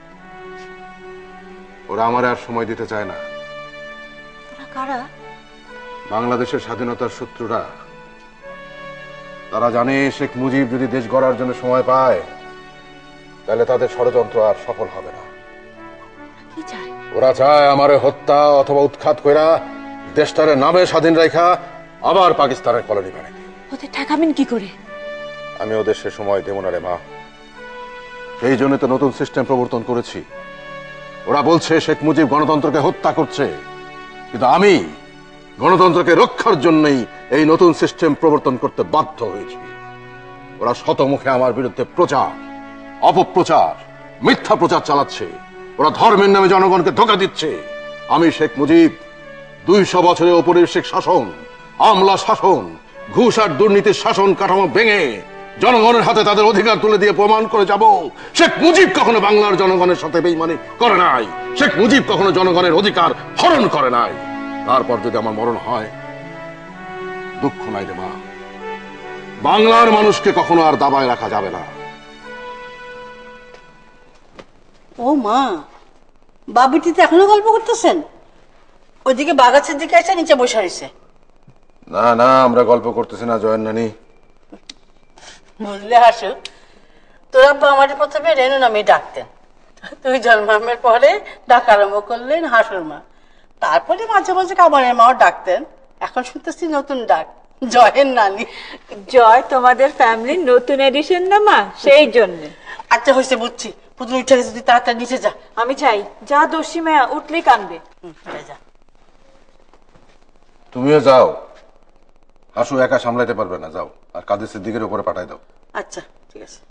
ওরা আমার আর সময় দিতে চায় না। ওরা কারা? বাংলাদেশের স্বাধীনতার শত্রুরা। তারা জানে শেখ মুজিব যদি দেশ গড়ার জন্য সময় পায় তাহলে তাদের ষড়যন্ত্র আর সফল হবে না। কি চায়? ওরা চায় আমারে হত্যা অথবা উৎখাত কইরা দেশটারে নামে স্বাধীন রেখা আবার পাকিস্তানের কলোনি বানাইতে। ওদের ঠেকাবেন কি করে? আমি ওদের সে সময় দেব না রে মা, সেই জন্য তো নতুন সিস্টেম প্রবর্তন করেছি। ওরা বলছে শেখ মুজিব গণতন্ত্রকে হত্যা করছে, কিন্তু আমি গণতন্ত্রকে রক্ষার জন্যই এই নতুন সিস্টেম প্রবর্তন করতে বাধ্য হয়েছি। ওরা শতমুখে আমার বিরুদ্ধে প্রচার, অপপ্রচার, মিথ্যা প্রচার চালাচ্ছে। ওরা ধর্মের নামে জনগণকে ধোঁকা দিচ্ছে। আমি শেখ মুজিব দুইশো বছরের ঔপনিবেশিক শাসন, আমলা শাসন, ঘুষ আর দুর্নীতির শাসন কাঠামো ভেঙে জনগণের হাতে তাদের অধিকার তুলে দিয়ে প্রমাণ করে যাব শেখ মুজিব কখনো বাংলার জনগণের সাথে বেইমানি করে নাই, শেখ মুজিব কখনো জনগণের অধিকার হরণ করে নাই। তারপর যদি আমার মরণ হয়, দুঃখ নাই রে মা, বাংলার মানুষকে কখনো আর দাবায় রাখা যাবে না। ও মা, বাবুটি তো এখনো গল্প করতেছেন? ওইদিকে বাগাছের দিকে এসে নিচে বসে রয়েছে। না না, আমরা গল্প করতেছি না জয়েন নানি। বুঝলে হাসু, তোর আব্বা আমাদের প্রথমে রেনু নামে ডাকতেন, তুই জন্মামের পরে ডাক আরম্ভ করলেন হাসুর মা, তারপরে মাঝে মাঝে কামারের মাও ডাকতেন, এখন শুনতেছি নতুন ডাক জয়ের নানি। জয় তোমাদের ফ্যামিলির নতুন এডিশন না মা, সেই জন্য। আচ্ছা হয়েছে, বুঝছি, পুতুল উঠে গেছে, তুই তাড়াতাড়ি নিচে যা। আমি চাই যা দোষী মায়া উঠলেই কানবে। যা। তুমিও যাও, হাসু একা সামলাইতে পারবে না, যাও আর কাদের সিদ্দিকের উপরে পাঠাই দাও। আচ্ছা ঠিক আছে।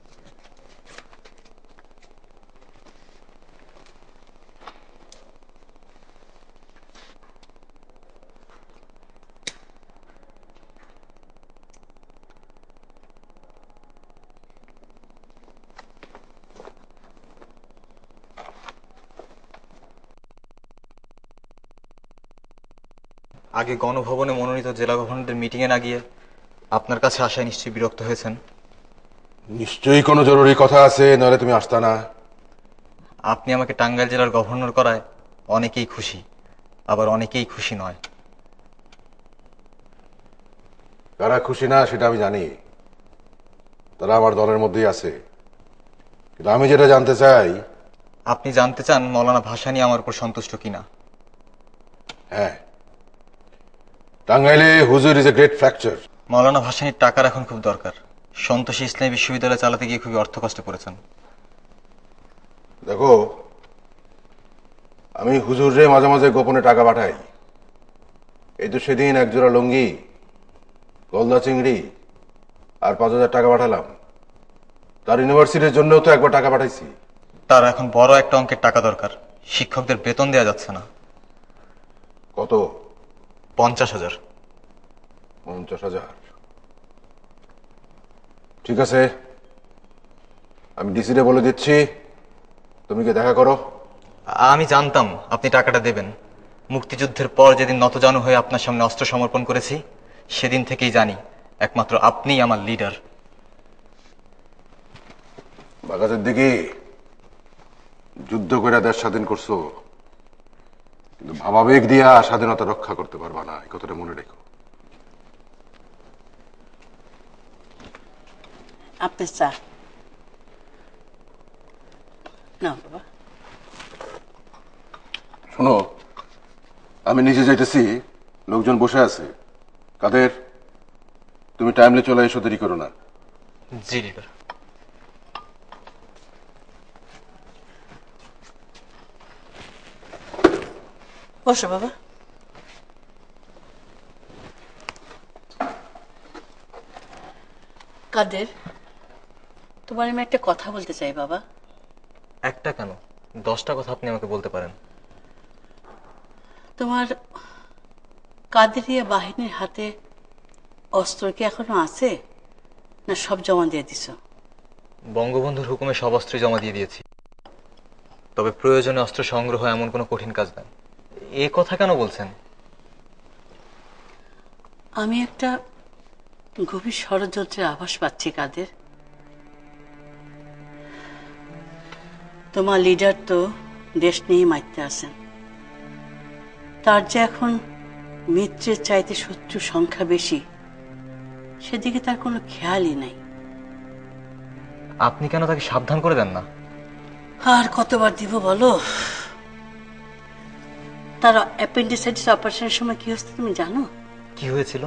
আগে গণভবনে মনোনীত জেলা গভর্নরদের মিটিং এ না গিয়ে আপনার কাছে আসায় নিশ্চয়ই বিরক্ত হয়েছেন। নিশ্চয়ই কোনো জরুরি কথা আছে, নাহলে তুমি আসতা না। আপনি আমাকে টাঙ্গাইল জেলার গভর্নর করায় অনেকেই খুশি, আবার অনেকেই খুশি নয়। কারা খুশি না সেটা আমি জানি, তারা আমার দলের মধ্যেই আছে, কিন্তু আমি যেটা জানতে চাই। আপনি জানতে চান মৌলানা ভাসানী আমার উপর সন্তুষ্ট কিনা? হ্যাঁ, টাঙ্গাইলে হুজুর is a great fracture. Maulana ভাসানীর টাকার এখন খুব দরকার। সন্তোষী ইসলামী বিশ্ববিদ্যালয় চালাতে গিয়ে খুবই অর্থ কষ্ট করেছেন। দেখো, আমি হুজুরে মাঝে মাঝে গোপনে টাকা পাঠাই। এই তো সেদিন একজোড়া লুঙ্গি, গলদা চিংড়ি আর পাঁচ হাজার টাকা পাঠালাম। তার ইউনিভার্সিটির জন্যও তো একবার টাকা পাঠাইছি। তার এখন বড় একটা অঙ্কের টাকা দরকার, শিক্ষকদের বেতন দেওয়া যাচ্ছে না। কত? পঞ্চাশ হাজার। পঞ্চাশ হাজার ঠিক আছে, আমি ডিসিরে বলে দিচ্ছি, তুমি কি দেখা করো। আমি জানতাম আপনি টাকাটা দেবেন। মুক্তিযুদ্ধের পর যেদিন নতজানু হয়ে আপনার সামনে অস্ত্র সমর্পণ করেছি, সেদিন থেকেই জানি একমাত্র আপনিই আমার লিডার। বাগাতের দিকে যুদ্ধ করে দেশ স্বাধীন করছো, কিন্তু ভাবাবেগ দিয়া স্বাধীনতা রক্ষা করতে পারবা না, এই কথাটা মনে রেখো। আপনি চা না বাবা। শোনো, আমি নিজে যাইতেছি, লোকজন বসে আছে। কাদের, তুমি টাইমলি চলে এসো, দেরি করো না। জি লিডার। বসো বাবা। কাদের, তোমার আমি একটা কথা বলতে চাই বাবা। একটা কেন, দশটা কথা আপনি আমাকে বলতে পারেন। তোমার কাদেরিয়া বাহিনীর হাতে অস্ত্র কি এখনো আছে, না সব জমা দিয়ে দিছ? বঙ্গবন্ধুর হুকুমে সব অস্ত্র জমা দিয়ে দিয়েছি, তবে প্রয়োজনে অস্ত্র সংগ্রহ এমন কোনো কঠিন কাজ নয়। এ কথা কেন বলছেন? আমি একটা গভীর ষড়যন্ত্রের আভাস পাচ্ছি কাদের। তোমার লিডার তো দেশ নিয়ে মারতে আছেন, তার যে এখন মিত্রের চাইতে শত্রু সংখ্যা বেশি, সেদিকে তার কোনো খেয়ালই নাই। আপনি কেন তাকে সাবধান করে দেন না? আর কতবার দিব বলো? তার অ্যাপেন্ডিসাইটিস অপারেশনের সময় কি হচ্ছে তুমি জানো? কি হয়েছিল?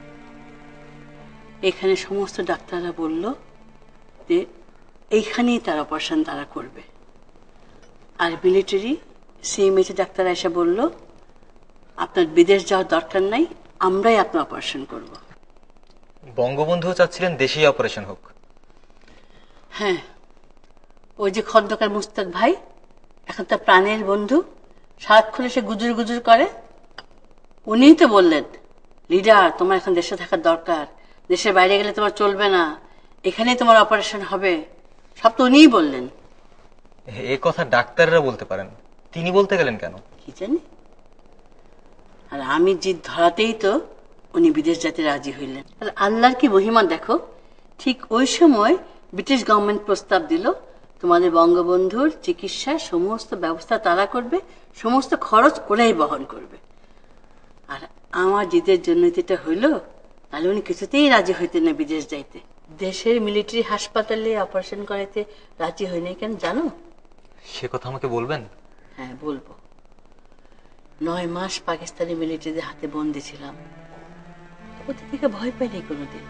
এখানে সমস্ত ডাক্তাররা বলল যে এইখানেই তার অপারেশন তারা করবে, আর মিলিটারি সিএমএইচ ডাক্তার এসে বলল আপনার বিদেশ যাওয়ার দরকার নাই, আমরাই আপনার অপারেশন করব। বঙ্গবন্ধু চাচ্ছিলেন দেশেই অপারেশন হোক। হ্যাঁ, ওই যে খন্দকার মুস্তাক ভাই, এখন তার প্রাণের বন্ধু, সারাক্ষণ এসে গুজুর গুজুর করে, উনিই তো বললেন লিডার তোমার এখন দেশে থাকার দরকার, দেশের বাইরে গেলে তোমার চলবে না, এখানেই তোমার অপারেশন হবে, সব তো উনিই বললেন। এ কথা ডাক্তাররা বলতে পারেন, তিনি বলতে গেলেন কেন? কি জানি। আর আমি জিদ ধরাতেই তো উনি বিদেশ যেতে রাজি হইলেন। আর আল্লাহর কি মহিমা দেখো, ঠিক ওই সময় ব্রিটিশ গভর্নমেন্ট প্রস্তাব দিল তোমাদের বঙ্গবন্ধুর চিকিৎসার সমস্ত ব্যবস্থা তারা করবে, সমস্ত খরচ ওরাই বহন করবে। আর আমার জিদের জন্য যেটা হইলো, তাহলে উনি কিছুতেই রাজি হইতেন না বিদেশ যাইতে। দেশের মিলিটারি হাসপাতালে অপারেশন করাইতে রাজি হয়নি কেন জানো? সে কথা আমাকে বলবেন? হ্যাঁ বলবো। নয় মাস পাকিস্তানি মিলিটারিদের হাতে বন্দি ছিলাম, ওদের থেকে ভয় পাইনি কোনোদিন।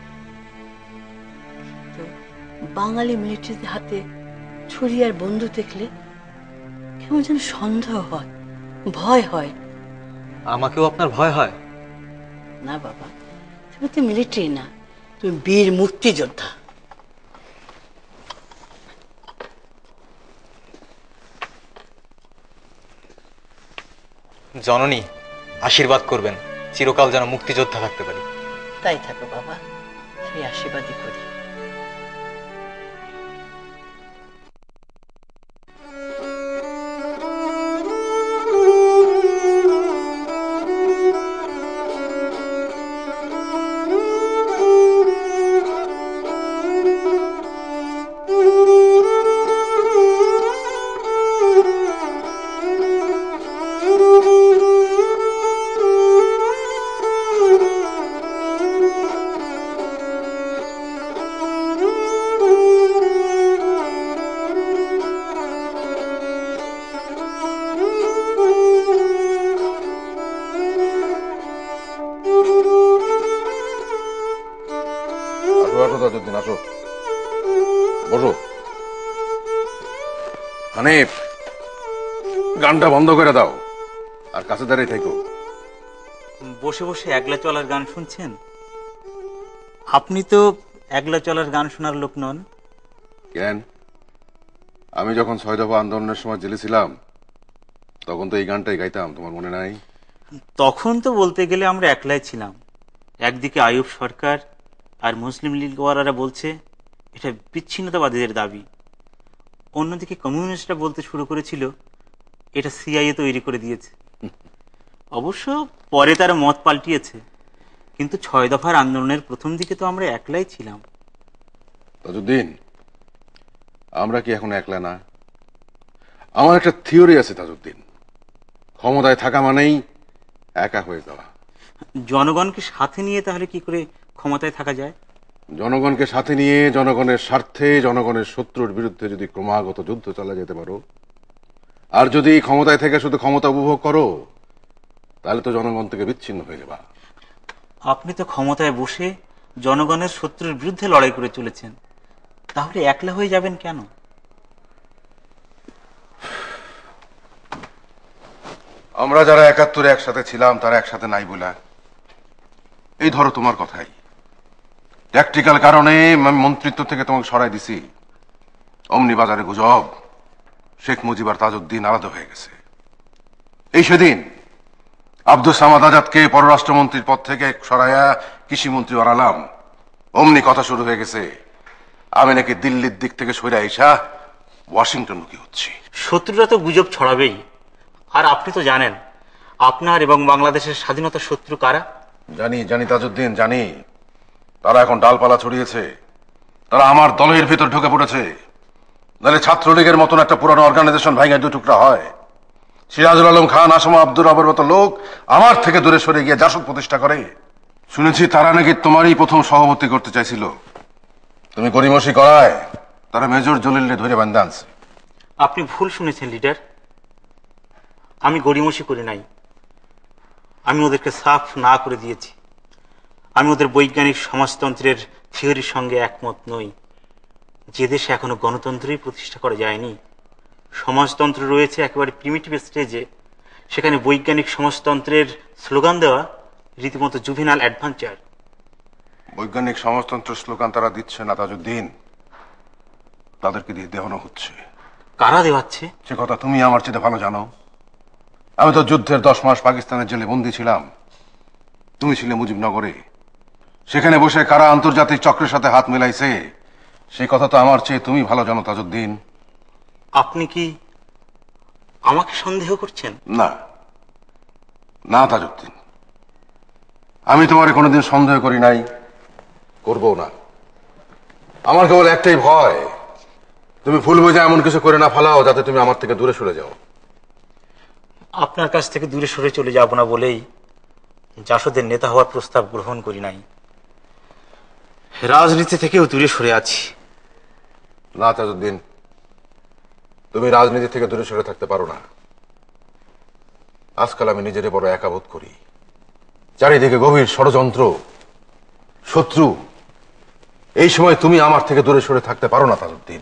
তো বাঙালি মিলিটারিদের হাতে ছুরি আর বন্দুক দেখলে কেমন যেন সন্দেহ হয়, ভয় হয়। আমাকেও আপনার ভয় হয়? না বাবা, তুমি তো মিলিটারি না, তুমি বীর মুক্তিযোদ্ধা। জননী, আশীর্বাদ করবেন চিরকাল যেন মুক্তিযোদ্ধা থাকতে পারি। তাই থাকো বাবা, সেই আশীর্বাদই করি। হানিফ, গানটা বন্ধ করে দাও আর কাছে দাঁড়িয়ে থেকো। বসে বসে একলা চলার গান শুনছেন? আপনি তো একলা চলার গান শোনার লোক নন। কেন? আমি যখন ছয় দফা আন্দোলনের সময় জেলে ছিলাম তখন তো এই গানটাই গাইতাম, তোমার মনে নাই? তখন তো বলতে গেলে আমরা একলাই ছিলাম। একদিকে আইয়ুব সরকার আর মুসলিম লীগ ওয়ালারা বলছে এটা বিচ্ছিন্নতাবাদীদের দাবি, অন্যদিকে কমিউনিস্টরা বলতে শুরু করেছিল এটা সিআইএ তৈরি করে দিয়েছে। অবশ্য পরে তারা মত পাল্টিয়েছে, কিন্তু ছয় দফার আন্দোলনের প্রথম দিকে তো আমরা একলাই ছিলাম। তাজউদ্দিন, আমরা কি এখন একলা না? আমার একটা থিওরি আছে তাজউদ্দিন, ক্ষমতায় থাকা মানেই একা হয়ে যাওয়া। জনগণকে সাথে নিয়ে তাহলে কি করে ক্ষমতায় থাকা যায়? জনগণকে সাথে নিয়ে জনগণের স্বার্থে জনগণের শত্রুর বিরুদ্ধে যদি ক্রমাগত যুদ্ধ চালা যেতে পারো, আর যদি ক্ষমতায় থেকে শুধু ক্ষমতা উপভোগ করো, তাহলে তো জনগণ থেকে বিচ্ছিন্ন হয়ে যাবা। আপনি তো ক্ষমতায় বসে জনগণের শত্রুর বিরুদ্ধে লড়াই করে চলেছেন, তাহলে একলা হয়ে যাবেন কেন? আমরা যারা একাত্তরে একসাথে ছিলাম তারা একসাথে নাই বলা। এই ধরো তোমার কথাই, ট্যাকটিক্যাল কারণে আমি মন্ত্রিত্ব থেকে তোমাকে সরাই দিছি, অমনি বাজারে গুজব শেখ মুজিব আর তাজউদ্দিন আলাদা হয়ে গেছে। এই সেদিন আব্দুল সামাদ আজাদকে পররাষ্ট্রমন্ত্রীর পদ থেকে সরাইয়া কৃষিমন্ত্রী বানালাম, অমনি কথা শুরু হয়ে গেছে আমি নাকি দিল্লির দিক থেকে সরে আইসা ওয়াশিংটনমুখী হচ্ছি। শত্রুরা তো গুজব ছড়াবেই, আর আপনি তো জানেন আপনার এবং বাংলাদেশের স্বাধীনতার শত্রু কারা। জানি জানি তাজউদ্দিন, জানি। তারা এখন ডালপালা ছড়িয়েছে, তারা আমার দলের ভেতর ঢুকে পড়েছে। নাহলে ছাত্রলীগের মতন একটা পুরানো অর্গানাইজেশন ভাঙা দুই টুকরা হয়। সিরাজুল আলম খান, আসাম আব্দুর রবের মতো লোক আমার থেকে দূরে সরে গিয়ে জাসদ প্রতিষ্ঠা করে। শুনেছি তারা নাকি তোমারই প্রথম সভাপতি করতে চাইছিল, তুমি গড়িমসি করায় তারা মেজর জলিলকে ধরে বান্ধা আনছে। আপনি ভুল শুনেছেন লিডার, আমি গড়িমসি করি নাই। আমি ওদেরকে সাফ না করে দিয়েছি, আমি ওদের বৈজ্ঞানিক সমাজতন্ত্রের থিওরির সঙ্গে একমত নই। যে দেশে এখনো গণতন্ত্রই প্রতিষ্ঠা করা যায়নি, সমাজতন্ত্র রয়েছে একেবারে প্রিমিটিভ স্টেজে, সেখানে বৈজ্ঞানিক সমাজতন্ত্রের স্লোগান দেওয়া রীতিমতো জুভেনাল অ্যাডভেঞ্চার। বৈজ্ঞানিক সমাজতন্ত্র স্লোগান তারা দিচ্ছে না তাজউদ্দিন, তাদেরকে দিয়ে দেওয়ানো হচ্ছে। কারা দেওয়াচ্ছে সে কথা তুমি আমার চেয়ে ভালো জানো। আমি তো যুদ্ধের দশ মাস পাকিস্তানের জেলে বন্দী ছিলাম, তুমি ছিলে মুজিবনগরে। সেখানে বসে কারা আন্তর্জাতিক চক্রের সাথে হাত মেলাইছে সেই কথা তো আমার চেয়ে তুমি ভালো জানো তাজউদ্দিন। আপনি কি আমাকে সন্দেহ করছেন? না না তাজউদ্দিন, আমি তোমার কোনোদিন সন্দেহ করি নাই, করবো না। আমার কেবল একটাই ভয়, তুমি ভুল বুঝে এমন কিছু করে না ফেলাও যাতে তুমি আমার থেকে দূরে সরে যাও। আপনার কাছ থেকে দূরে সরে চলে যাব না বলেই জাসদের নেতা হওয়ার প্রস্তাব গ্রহণ করি নাই, রাজনীতি থেকেও দূরে সরে আছি। না তাজউদ্দিন, তুমি রাজনীতি থেকে দূরে সরে থাকতে পারো না। আজকাল আমি নিজেরে বড় একা বোধ করি। চারিদিকে গভীর ষড়যন্ত্র, শত্রু। এই সময় তুমি আমার থেকে দূরে সরে থাকতে পারো না তাজউদ্দিন।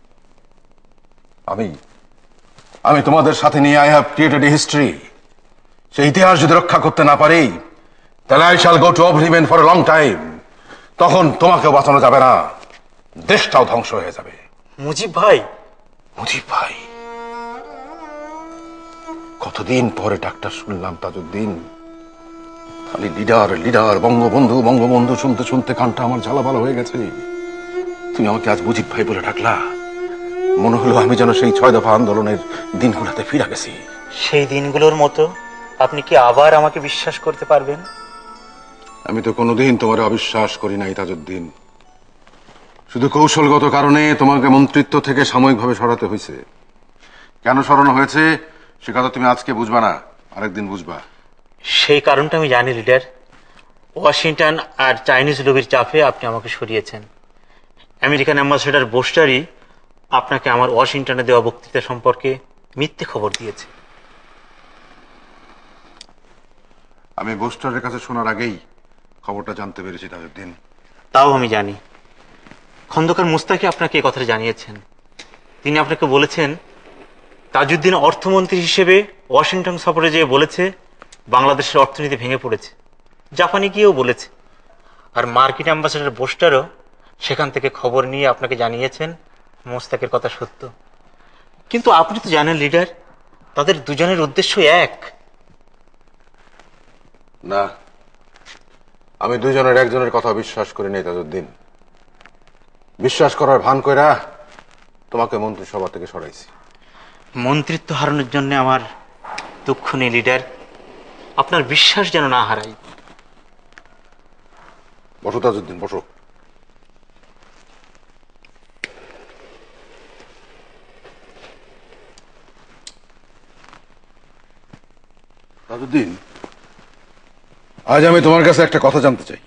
আমি আমি তোমাদের সাথে নিয়ে I have created a history. সেই ইতিহাস যদি রক্ষা করতে না পারি, তাহলে I shall go to oblivion for a long time. তখন তোমাকেও বাঁচানো যাবে না, দেশটাও ধ্বংস হয়ে যাবে। মুজিব ভাই, মুজিব ভাই, কতদিন পরে ডাক্তার শুনলাম তাজউদ্দিন। খালি লিডার লিডার, বঙ্গবন্ধু বঙ্গবন্ধু শুনতে শুনতে কানটা আমার ঝালাপালা হয়ে গেছে। তুমি আমাকে আজ মুজিব ভাই বলে ডাকলা, মনে হলো আমি যেন সেই ছয় দফা আন্দোলনের দিনগুলোতে ফিরে গেছি। সেই দিনগুলোর মতো আপনি কি আবার আমাকে বিশ্বাস করতে পারবেন? আমি তো কোনোদিন তোমার অবিশ্বাস করি নাই তাজউদ্দিন। শুধু কৌশলগত কারণে তোমাকে মন্ত্রিত্ব থেকে সাময়িকভাবে সরাতে হয়েছে। কেন সরানো হয়েছে সে কথা তুমি আজকে বুঝবা না, আরেকদিন বুঝবা। সেই কারণটা আমি জানি লিডার। ওয়াশিংটন আর চাইনিজ লবির চাপে আপনি আমাকে সরিয়েছেন। আমেরিকান অ্যাম্বাসেডর বোস্টারই আপনাকে আমার ওয়াশিংটনে দেওয়া বক্তৃতা সম্পর্কে মিথ্যে খবর দিয়েছে। আমি বোস্টারের কাছে শোনার আগেই খবরটা জানতে পেরেছি তাজউদ্দিন। তাও আমি জানি খন্দকার মুস্তাকি আপনাকে এই কথাটা জানিয়েছেন। তিনি আপনাকে বলেছেন তাজউদ্দিন অর্থমন্ত্রী হিসেবে ওয়াশিংটন সফরে যেয়ে বলেছে বাংলাদেশের অর্থনীতি ভেঙে পড়েছে। জাপানে গিয়েও বলেছে। আর মার্কিন অ্যাম্বাসেডর বোস্টারও সেখান থেকে খবর নিয়ে আপনাকে জানিয়েছেন মোস্তাকের কথা সত্য। কিন্তু আপনি তো জানেন লিডার, তাদের দুজনের উদ্দেশ্য এক। না, আমি দুজনের একজনের কথা বিশ্বাস করি নাই তাজউদ্দিন। বিশ্বাস করার ভান কইরা তোমাকে মন্ত্রিসভা থেকে সরাইছি। মন্ত্রিত্ব হারানোর জন্য আমার দুঃখ নেই লিডার, আপনার বিশ্বাস যেন না হারাই। বসো তাজউদ্দিন, বসো। তাজউদ্দিন, আজ আমি তোমার কাছে একটা কথা জানতে চাই।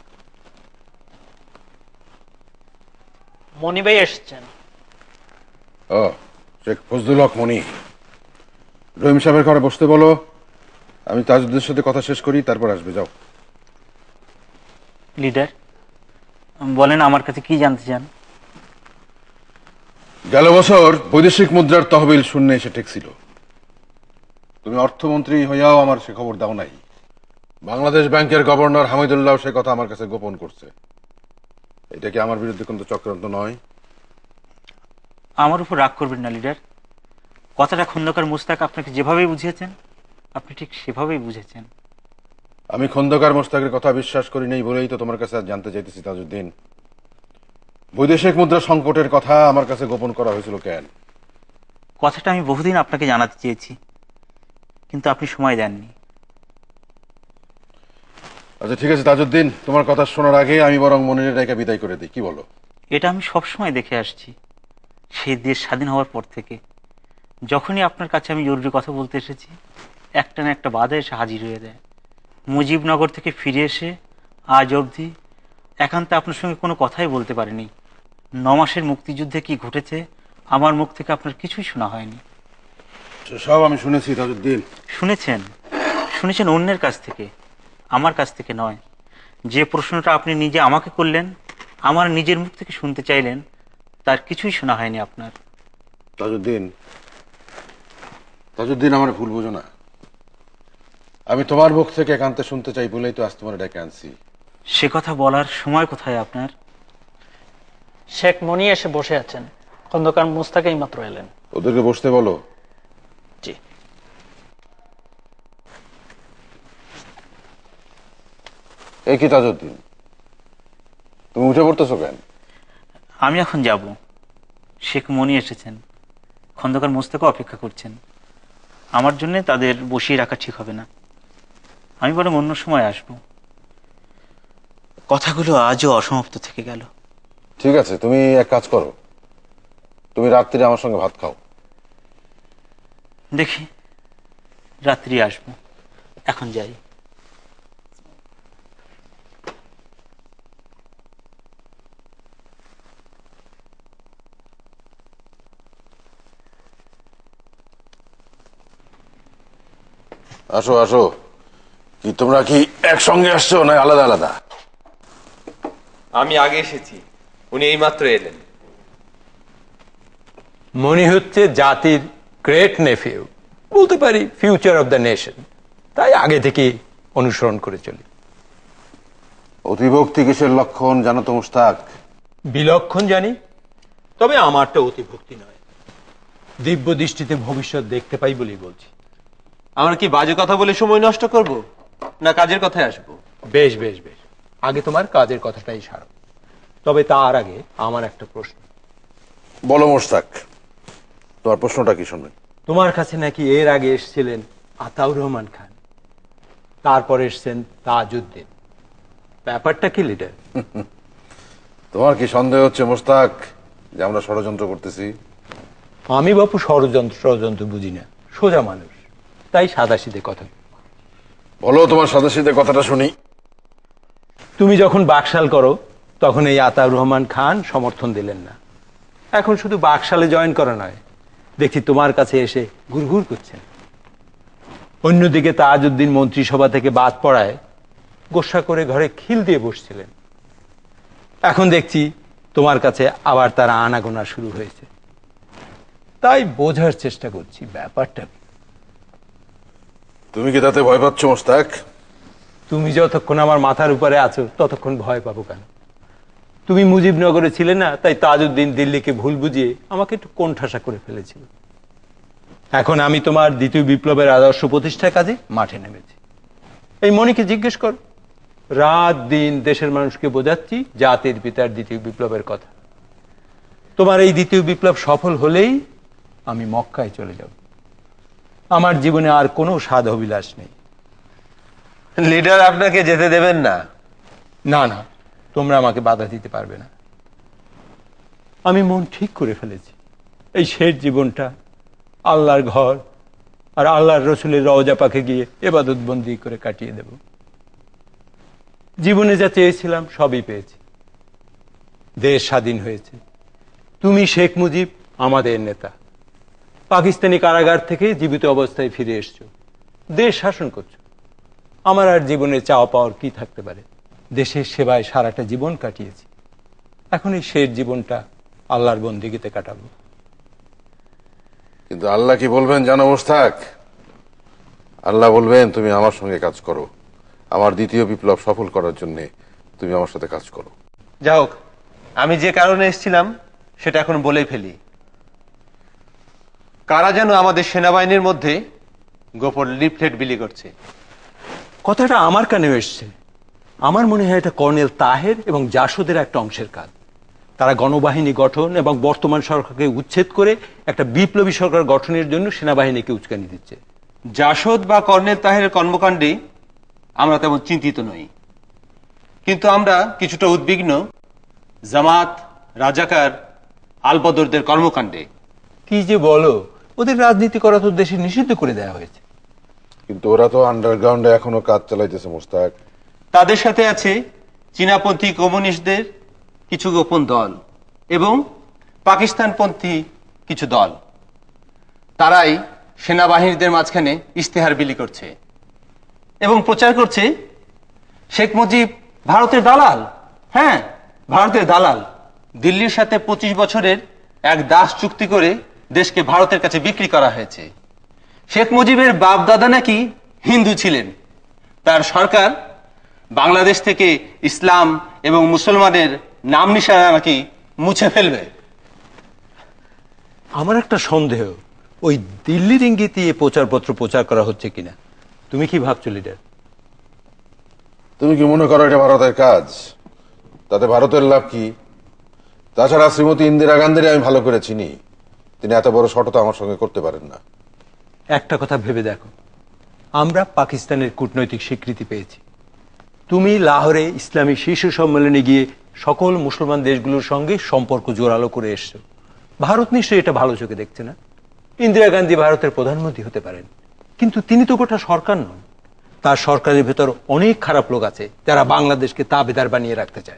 মনি ভাই এসেছেন। ও, শেখ ফজলুল হক মনি। রহিম সাহেবের ঘরে বসতে বলো, আমি তাজউদ্দিনের সাথে কথা শেষ করি, তারপর আসবে। যাও। লিডার বলেন, আমার কাছে কি জানতে চান? গেল বছর বৈদেশিক মুদ্রার তহবিল শূন্য এসে ঠেকছিল। তুমি অর্থমন্ত্রী হইয়াও আমার সে খবর দাও নাই। বাংলাদেশ ব্যাংকের গভর্নর হামিদুল্লাহ সে কথা আমার কাছে গোপন করছে। এটা কি আমার বিরুদ্ধে কোনো চক্রান্ত নয়? আমার উপর রাগ করবেন না লিডার। কথাটা খন্দকার মুস্তাক আপনাকে যেভাবেই বুঝিয়েছেন আপনি ঠিক সেভাবেই বুঝেছেন। আমি খন্দকার মোস্তাকের কথা বিশ্বাস করি নাই বলেই তো তোমার কাছে আজ জানতে চাইতেছি তাজউদ্দিন, বৈদেশিক মুদ্রা সংকটের কথা আমার কাছে গোপন করা হয়েছিল কেন? কথাটা আমি বহুদিন আপনাকে জানাতে চেয়েছি, কিন্তু আপনি সময় দেননি। আচ্ছা ঠিক আছে তাজউদ্দিন, তোমার কথা শোনার আগে আমি বরং মনিরের ডাইকা বিদায় করে দিই, কি বলো? এটা আমি সবসময় দেখে আসছি, সেই দেশ স্বাধীন হওয়ার পর থেকে। যখনই আপনার কাছে আমি জরুরি কথা বলতে এসেছি, একটা না একটা বাধা এসে হাজির হয়ে যায়। মুজিবনগর থেকে ফিরে এসে আজ অবধি একান্তে আপনার সঙ্গে কোনো কথাই বলতে পারিনি। ন মাসের মুক্তিযুদ্ধে কি ঘটেছে আমার মুখ থেকে আপনার কিছুই শোনা হয়নি। সব আমি শুনেছি তাজউদ্দিন। শুনেছেন? শুনেছেন অন্যের কাছ থেকে, আমার কাছ থেকে নয়। যে প্রশ্নটা আপনি নিজে আমাকে করলেন, আমার নিজের মুখ থেকে শুনতে চাইলেন, তার কিছুই শোনা হয়নি আপনার। তাজউদ্দিন, তাজউদ্দিন আমার ভুল বুঝো না। আমি তোমার মুখ থেকে একান্তে শুনতে চাই বলেই তো আজ তোমার ডেকে আনছি। সে কথা বলার সময় কোথায় আপনার? শেখ মনি এসে বসে আছেন, খন্দকার মুস্তাকেই মাত্র এলেন। ওদেরকে বসতে বলো। জি। এই কি তাজউদ্দিন, তুমি উঠে পড়তেছো কেন? আমি এখন যাব। শেখ মনি এসেছেন, খন্দকার মুস্তাকও অপেক্ষা করছেন। আমার জন্য তাদের বসিয়ে রাখা ঠিক হবে না। আমি বরং অন্য সময় আসব। কথাগুলো আজও অসমাপ্ত থেকে গেল। ঠিক আছে, তুমি এক কাজ করো, তুমি রাত্রিরে আমার সঙ্গে ভাত খাও। দেখি, রাত্রি আসবো, এখন যাই। আসো আসো। কি তোমরা কি একসঙ্গে আসছো না আলাদা আলাদা? আমি আগে এসেছি, উনি এইমাত্র এলেন। মনি হচ্ছে জাতির গ্রেট নেফিউ, বলতে পারি ফিউচার অফ দ্য নেশন, তাই আগে থেকে অনুসরণ করে চলি। অতিভক্তি কিসের লক্ষণ জানো তো মুশতাক? বিলক্ষণ জানি, তবে আমারটা অতিভক্তি নয়, দিব্য দৃষ্টিতে ভবিষ্যৎ দেখতে পাই বলেই বলছি। আমরা কি বাজে কথা বলে সময় নষ্ট করব, না কাজের কথায় আসবো? বেশ বেশ বেশ, আগে তোমার কাজের কথাটাই সারো। তবে তার আগে আমার একটা প্রশ্ন। বলো মুশতাক, তোমার প্রশ্নটা কি শুনবেন? তোমার কাছে নাকি এর আগে এসেছিলেন আতাউর রহমান খান, তারপর এসেছেন তাজউদ্দিন, ব্যাপারটা কি লিডার? তোমার কি সন্দেহ হচ্ছে মুশতাক যে আমরা ষড়যন্ত্র করতেছি? আমি বাপু ষড়যন্ত্র ষড়যন্ত্র বুঝি না, সোজা মানুষ, তাই সাদাসিধে কথা। বলো তোমার সাদাসিধে কথাটা শুনি। তুমি যখন বাকশাল করো তখন এই আতাউর রহমান খান সমর্থন দিলেন না, এখন শুধু বাকশালে জয়েন করা নয়, দেখি তোমার কাছে এসে ঘুরঘুর করছেন। অন্যদিকে তাজউদ্দিন মন্ত্রিসভা থেকে বাদ পড়ায় গোসা করে ঘরে খিল দিয়ে বসছিলেন, এখন দেখছি তোমার কাছে আবার তার আনাগোনা শুরু হয়েছে। তাই বোঝার চেষ্টা করছি ব্যাপারটা। তুমি কি তাতে ভয় পাচ্ছ মুশতাক? তুমি যতক্ষণ আমার মাথার উপরে আছো ততক্ষণ ভয় পাবো কেন? তুমি মুজিবনগরে ছিলে না, তাই তাজউদ্দিন দিল্লিকে ভুল বুঝিয়ে আমাকে একটু কোণঠাসা করে ফেলেছিল। এখন আমি তোমার দ্বিতীয় বিপ্লবের আদর্শ প্রতিষ্ঠার কাজে মাঠে নেমেছি। এই মনিকে জিজ্ঞেস কর, রাত দিন দেশের মানুষকে বোঝাচ্ছি জাতির পিতার দ্বিতীয় বিপ্লবের কথা। তোমার এই দ্বিতীয় বিপ্লব সফল হলেই আমি মক্কায় চলে যাব। আমার জীবনে আর কোনো স্বাদ অভিলাষ নেই। লিডার আপনাকে যেতে দেবেন না? না না, তোমরা আমাকে বাধা দিতে পারবে না। আমি মন ঠিক করে ফেলেছি, এই শেষ জীবনটা আল্লাহর ঘর আর আল্লাহর রসুলের রওজা পাকে গিয়ে ইবাদত বন্দি করে কাটিয়ে দেব। জীবনে যা চেয়েছিলাম সবই পেয়েছি, দেশ স্বাধীন হয়েছে। তুমি শেখ মুজিব আমাদের নেতা, পাকিস্তানি কারাগার থেকে জীবিত অবস্থায় ফিরে এসছো, দেশ শাসন করছো। আমার আর জীবনে চাওয়া পাওয়ার কি থাকতে পারে? দেশের সেবায় সারাটা জীবন কাটিয়েছি, এখন এই শেষ জীবনটা আল্লাহর বন্দিগিতে কাটাবো। কিন্তু আল্লাহ কি বলবেন জানো মুশতাক? আল্লাহ বলবেন তুমি আমার সঙ্গে কাজ করো, আমার দ্বিতীয় বিপ্লব সফল করার জন্য তুমি আমার সাথে কাজ করো। যা হোক, আমি যে কারণে এসেছিলাম সেটা এখন বলেই ফেলি। কারা যেন আমাদের সেনাবাহিনীর মধ্যে গোপন লিফলেট বিলি করছে। কথাটা আমার কানেও এসছে। আমার মনে হয় এটা কর্নেল তাহের এবং জাসদের একটা অংশের কাজ। তারা গণবাহিনী গঠন এবং বর্তমান সরকারকে উচ্ছেদ করে একটা বিপ্লবী সরকার গঠনের জন্য সেনাবাহিনীকে উস্কানি দিচ্ছে। জাসদ বা কর্নেল তাহের কর্মকাণ্ডে আমরা তেমন চিন্তিত নই, কিন্তু আমরা কিছুটা উদ্বিগ্ন জামাত, রাজাকার, আলবদরদের কর্মকাণ্ডে। কি যে বলো, ওদের রাজনীতি করা তো দেশে নিষিদ্ধ করে দেওয়া হয়েছে। কিন্তু ওরা তো আন্ডারগ্রাউন্ডে এখনো কাজ চালাইতেছে মুশতাক। তাদের সাথে আছে চীনাপন্থী কমিউনিস্টদের কিছু গোপন দল এবং পাকিস্তানপন্থী কিছু দল। তারাই সেনাবাহিনীদের মাঝখানে ইশতেহার বিলি করছে এবং প্রচার করছে শেখ মুজিব ভারতের দালাল। হ্যাঁ, ভারতের দালাল। দিল্লির সাথে পঁচিশ বছরের এক দাস চুক্তি করে দেশকে ভারতের কাছে বিক্রি করা হয়েছে। শেখ মুজিবের বাপ দাদা নাকি হিন্দু ছিলেন, তার সরকার বাংলাদেশ থেকে ইসলাম এবং মুসলমানের নাম নিশানা নাকি মুছে ফেলবে। আমার একটা সন্দেহ, ওই দিল্লির ইঙ্গিতে প্রচারপত্র প্রচার করা হচ্ছে কিনা। তুমি কি ভাবছো লিডার? তুমি কি মনে করো এটা ভারতের কাজ? তাতে ভারতের লাভ কি? তাছাড়া শ্রীমতী ইন্দিরা গান্ধীর আমি ভালো করে চিনি, তিনি এত বড় শটতা আমার সঙ্গে করতে পারেন না। একটা কথা ভেবে দেখো, আমরা পাকিস্তানের কূটনৈতিক স্বীকৃতি পেয়েছি, তুমি লাহোরে ইসলামী শীর্ষ সম্মেলনে গিয়ে সকল মুসলমান দেশগুলোর সঙ্গে সম্পর্ক জোরালো করে এসছো। ভারত নিশ্চয়ই এটা ভালো চোখে দেখছে না। ইন্দিরা গান্ধী ভারতের প্রধানমন্ত্রী হতে পারেন, কিন্তু তিনি তো গোটা সরকার নন। তার সরকারের ভেতর অনেক খারাপ লোক আছে যারা বাংলাদেশকে তাবেদার বানিয়ে রাখতে চায়।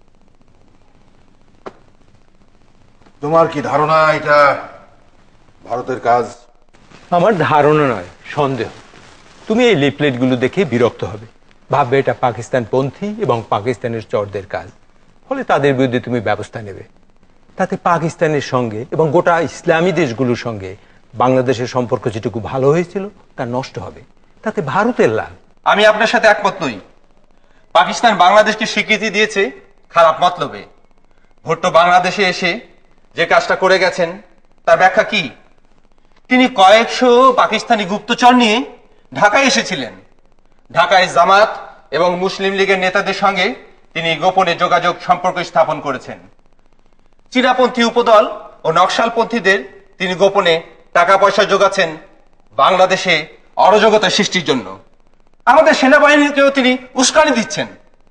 তোমার কি ধারণা এটা ভারতের কাজ? আমার ধারণা নয়, সন্দেহ। তুমি এই লিফলেটগুলো দেখে বিরক্ত হবে, ভাববে এটা পাকিস্তান পন্থী এবং পাকিস্তানের চরদের কাজ, ফলে তাদের বিরুদ্ধে তুমি ব্যবস্থা নেবে। তাতে পাকিস্তানের সঙ্গে এবং গোটা ইসলামী দেশগুলোর সঙ্গে বাংলাদেশের সম্পর্ক যেটুকু ভালো হয়েছিল তা নষ্ট হবে, তাতে ভারতের লাভ। আমি আপনার সাথে একমত নই। পাকিস্তান বাংলাদেশকে স্বীকৃতি দিয়েছে খারাপ মতলবে। ভুট্টো বাংলাদেশে এসে যে কাজটা করে গেছেন তার ব্যাখ্যা কি? তিনি কয়েকশো পাকিস্তানি গুপ্তচর নিয়ে ঢাকায় এসেছিলেন। ঢাকায় জামাত এবং মুসলিম লীগের নেতাদের সঙ্গে তিনি গোপনে যোগাযোগ সম্পর্ক স্থাপন করেছেন। চীনাপন্থী উপদল ও নকশালপন্থীদের তিনি গোপনে টাকা পয়সা যোগাচ্ছেন বাংলাদেশে অরাজকতা সৃষ্টির জন্য। আমাদের সেনাবাহিনীকেও তিনি উস্কানি দিচ্ছেন।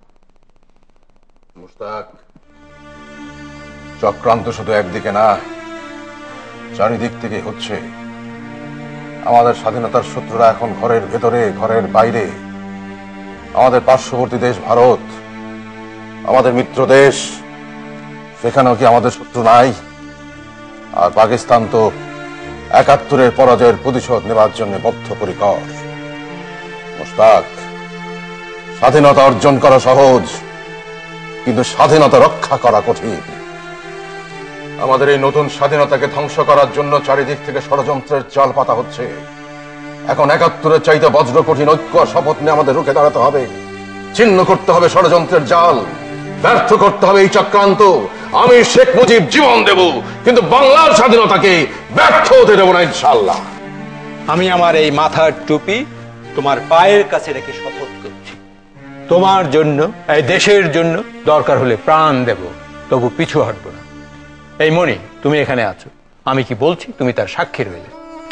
মুশতাক, চক্রান্ত শুধু একদিকে না, চারিদিক থেকে হচ্ছে। আমাদের স্বাধীনতার শত্রুরা এখন ঘরের ভেতরে, ঘরের বাইরে। আমাদের পার্শ্ববর্তী দেশ ভারত, আমাদের মিত্র দেশ, সেখানেও কি আমাদের শত্রু নাই? আর পাকিস্তান তো একাত্তরের পরাজয়ের প্রতিশোধ নেবার জন্য বদ্ধপরিকর। মুশতাক, স্বাধীনতা অর্জন করা সহজ, কিন্তু স্বাধীনতা রক্ষা করা কঠিন। আমাদের এই নতুন স্বাধীনতাকে ধ্বংস করার জন্য চারিদিক থেকে ষড়যন্ত্রের জাল পাতা হচ্ছে। এখন একাত্তরের চাইতে বজ্র কঠিন ঐক্য শপথ নিয়ে আমাদের রুখে দাঁড়াতে হবে। ছিন্ন করতে হবে ষড়যন্ত্রের জাল, ব্যর্থ করতে হবে এই চক্রান্ত। আমি শেখ মুজিব জীবন দেব, কিন্তু বাংলার স্বাধীনতাকে ব্যর্থ হতে দেব না ইনশাআল্লাহ। আমি আমার এই মাথার টুপি তোমার পায়ের কাছে রেখে শপথ করছি, তোমার জন্য, এই দেশের জন্য দরকার হলে প্রাণ দেব, তবু পিছু হটবো না। এই মনি, তুমি এখানে আছো, আমি কি বলছি তুমি তার সাক্ষী রইলে।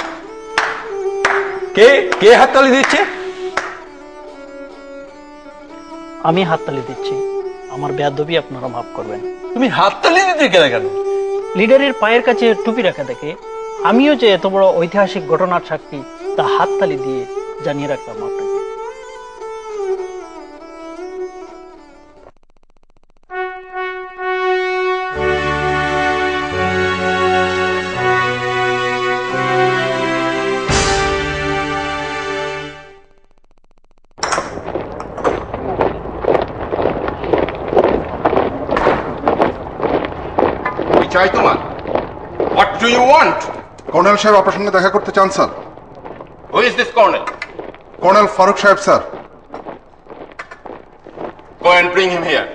কে কে হাততালি দিচ্ছে? আমি হাততালি দিচ্ছি। আমার বেয়াদবি আপনারা মাফ করবেন। তুমি হাততালি দিতে গেলে কেন? লিডারের পায়ের কাছে টুপি রাখা দেখে আমিও যে এত বড় ঐতিহাসিক ঘটনার সাক্ষী তা হাততালি দিয়ে জানিয়ে রাখলাম আপনাকে। চাই তোমার? What do you want? Colonel সাহেব আপনার সঙ্গে দেখা করতে চান sir. Who is this colonel? Colonel Farooq সাহেব sir. Go and bring him here.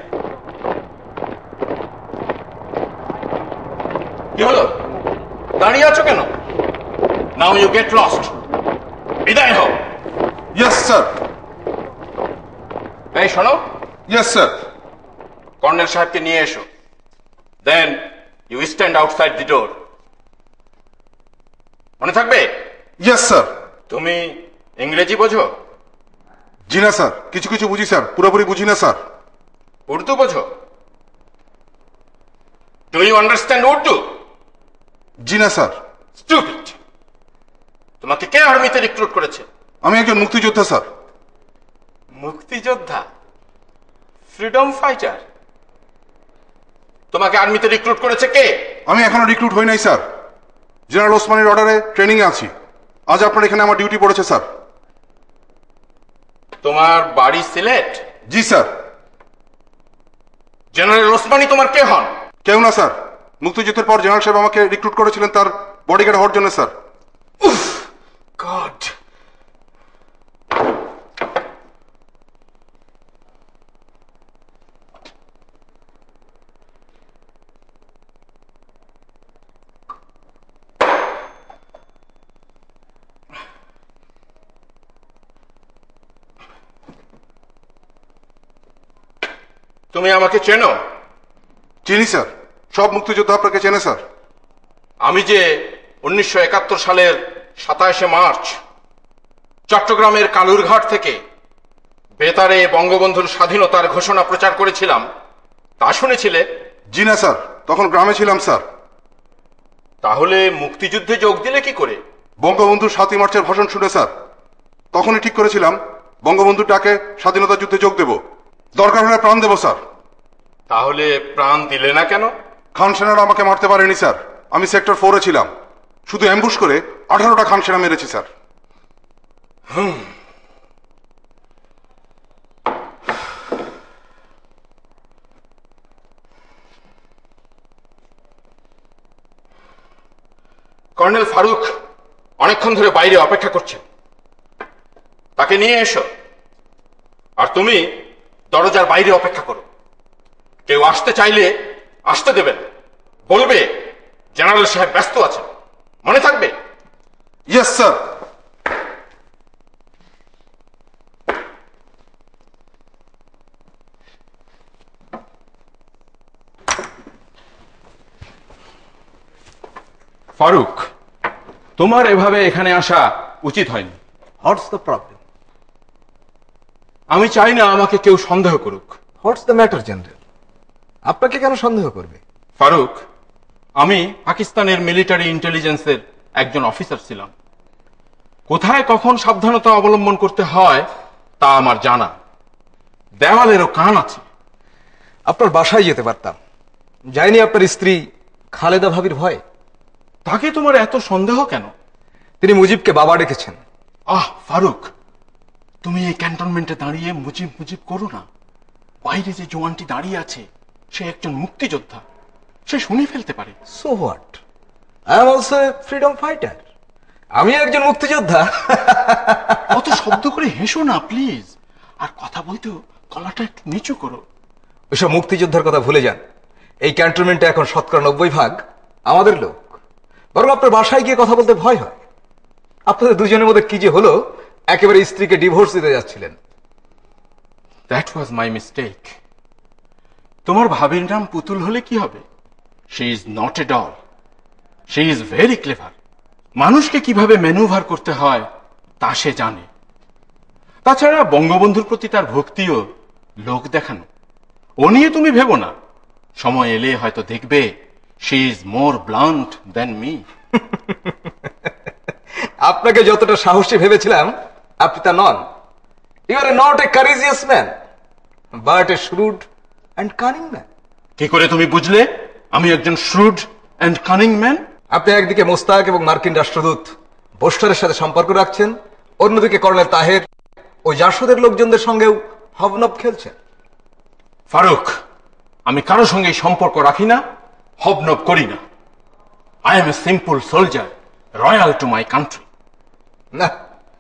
কি হলো? দাঁড়িয়ে আছো কেন? Now you get lost. বিদায় হও। Yes sir. এই শোনো। Yes sir. কর্নেল সাহেবকে নিয়ে এসো। Then you stand outside the door. মনে থাকবে? Yes sir. তুমি ইংরেজি বোঝো? জি না স্যার, কিছু কিছু বুঝি স্যার, পুরোপুরি বুঝি না স্যার। উর্দু বোঝো? Do you understand Urdu? জি না স্যার। Stupid. তোমাকে কে আর্মিতে রিক্রুট করেছে? আমি একজন মুক্তিযোদ্ধা স্যার। মুক্তিযোদ্ধা? Freedom fighter? তোমাকে আর্মিতে রিক্রুট করেছে কে? আমি এখনো রিক্রুট হই নাই স্যার। জেনারেল ওসমানীর অর্ডারে ট্রেনিং এ আছি। আজ আপনার এখানে আমার ডিউটি পড়েছে স্যার। তোমার বাড়ি সিলেট? জি স্যার। জেনারেল ওসমানী তোমার কে হন? কেউ না স্যার, মুক্তিযুদ্ধের পর জেনারেল সাহেব আমাকে রিক্রুট করেছিলেন তার বডিগার্ড হওয়ার জন্য স্যার। গড। তুমি আমাকে চেনো? চিনি স্যার, সব মুক্তিযোদ্ধা আপনাকে চেনে স্যার। আমি যে উনিশশো একাত্তর সালের সাতাশে মার্চ চট্টগ্রামের কালুরঘাট থেকে বেতারে বঙ্গবন্ধুর স্বাধীনতার ঘোষণা প্রচার করেছিলাম, তা শুনেছিলে? জি না স্যার, তখন গ্রামে ছিলাম স্যার। তাহলে মুক্তিযুদ্ধে যোগ দিলে কি করে? বঙ্গবন্ধুর সাতই মার্চের ভাষণ শুনে স্যার, তখনই ঠিক করেছিলাম বঙ্গবন্ধুর ডাকে স্বাধীনতা যুদ্ধে যোগ দেব, দরকার হলে প্রাণ দেব স্যার। তাহলে প্রাণ দিলে না কেন? খান সেনারা আমাকে মারতে পারেনি স্যার, আমি সেক্টর ফোরে ছিলাম, শুধু অ্যাম্বুশ করে আঠারোটা খান সেনা মেরেছি স্যার। হুম, কর্নেল ফারুক অনেকক্ষণ ধরে বাইরে অপেক্ষা করছেন, তাকে নিয়ে এসো। আর তুমি দরজার বাইরে অপেক্ষা করো, কেউ আসতে চাইলে আসতে দেবেন, বলবে জেনারেল সাহেব ব্যস্ত আছেন, মনে থাকবে? Yes sir. ফারুক, তোমার এভাবে এখানে আসা উচিত হয়নি। What's the problem? আমি চাই না আমাকে কেউ সন্দেহ করুক। What's the matter general? আপনাকে কেন সন্দেহ করবে? ফারুক, আমি পাকিস্তানের মিলিটারি ইন্টেলিজেন্সের একজন অফিসার ছিলাম। কোথায় কখন সাবধানতা অবলম্বন করতে হয় তা আমার জানা। দেওয়ালেরও কান আছে। আপনার বাসায় যেতে পারতাম, যাইনি আপনার স্ত্রী খালেদা ভাবির ভয়ে। তাকে তোমার এত সন্দেহ কেন? তিনি মুজিবকে বাবা ডেকেছেন। আহ ফারুক, তুমি এই ক্যান্টনমেন্টে দাঁড়িয়ে মুজিব মুজিব করো না। বাইরে যে জওয়ানটি দাঁড়িয়ে আছে সে একজন মুক্তিযোদ্ধা, সে শুনে ফেলতে পারে। So what, I am also a freedom fighter. আমি একজন মুক্তিযোদ্ধা। অত শব্দ করে হেসো না প্লিজ, আর কথা বলতেও গলাটা একটু নিচু করো। ওইসব মুক্তিযোদ্ধার কথা ভুলে যান। এই ক্যান্টনমেন্টে এখন শতকরা নব্বই ভাগ আমাদের লোক। বরং আপনার বাসায় গিয়ে কথা বলতে ভয় হয়। আপনাদের দুজনের মধ্যে কি যে হলো, একেবারে স্ত্রীকে ডিভোর্স দিতে যাচ্ছিলেন। That was my mistake. তোমার ভাবির নাম পুতুল হলে কি হবে? She is not a doll, she is very clever. মানুষকে কিভাবে ম্যানুভার করতে হয় তা সে জানে। তাছাড়া বঙ্গবন্ধুর প্রতি তার ভক্তিও লোক দেখানো। ও নিয়ে তুমি ভেবো না, সময় এলে হয়তো দেখবে she is more blunt than me. আপনাকে যতটা সাহসী ভেবেছিলাম আপনি তা নন। You are not a courageous man, but a shrewd and cunning man. কি করে তুমি বুঝলে আমি একজন শ্রুড অ্যান্ড কানিং ম্যান? আপনি একদিকে মোস্তাক এবং মার্কিন রাষ্ট্রদূত বোস্টারের সাথে সম্পর্ক রাখছেন, অন্যদিকে কর্নেল তাহের ও জাসদের লোকজনদের সঙ্গেও হবনব খেলছেন। ফারুক, আমি কারো সঙ্গে সম্পর্ক রাখি না, হবনব করি না। I am a simple soldier, loyal to my country. না,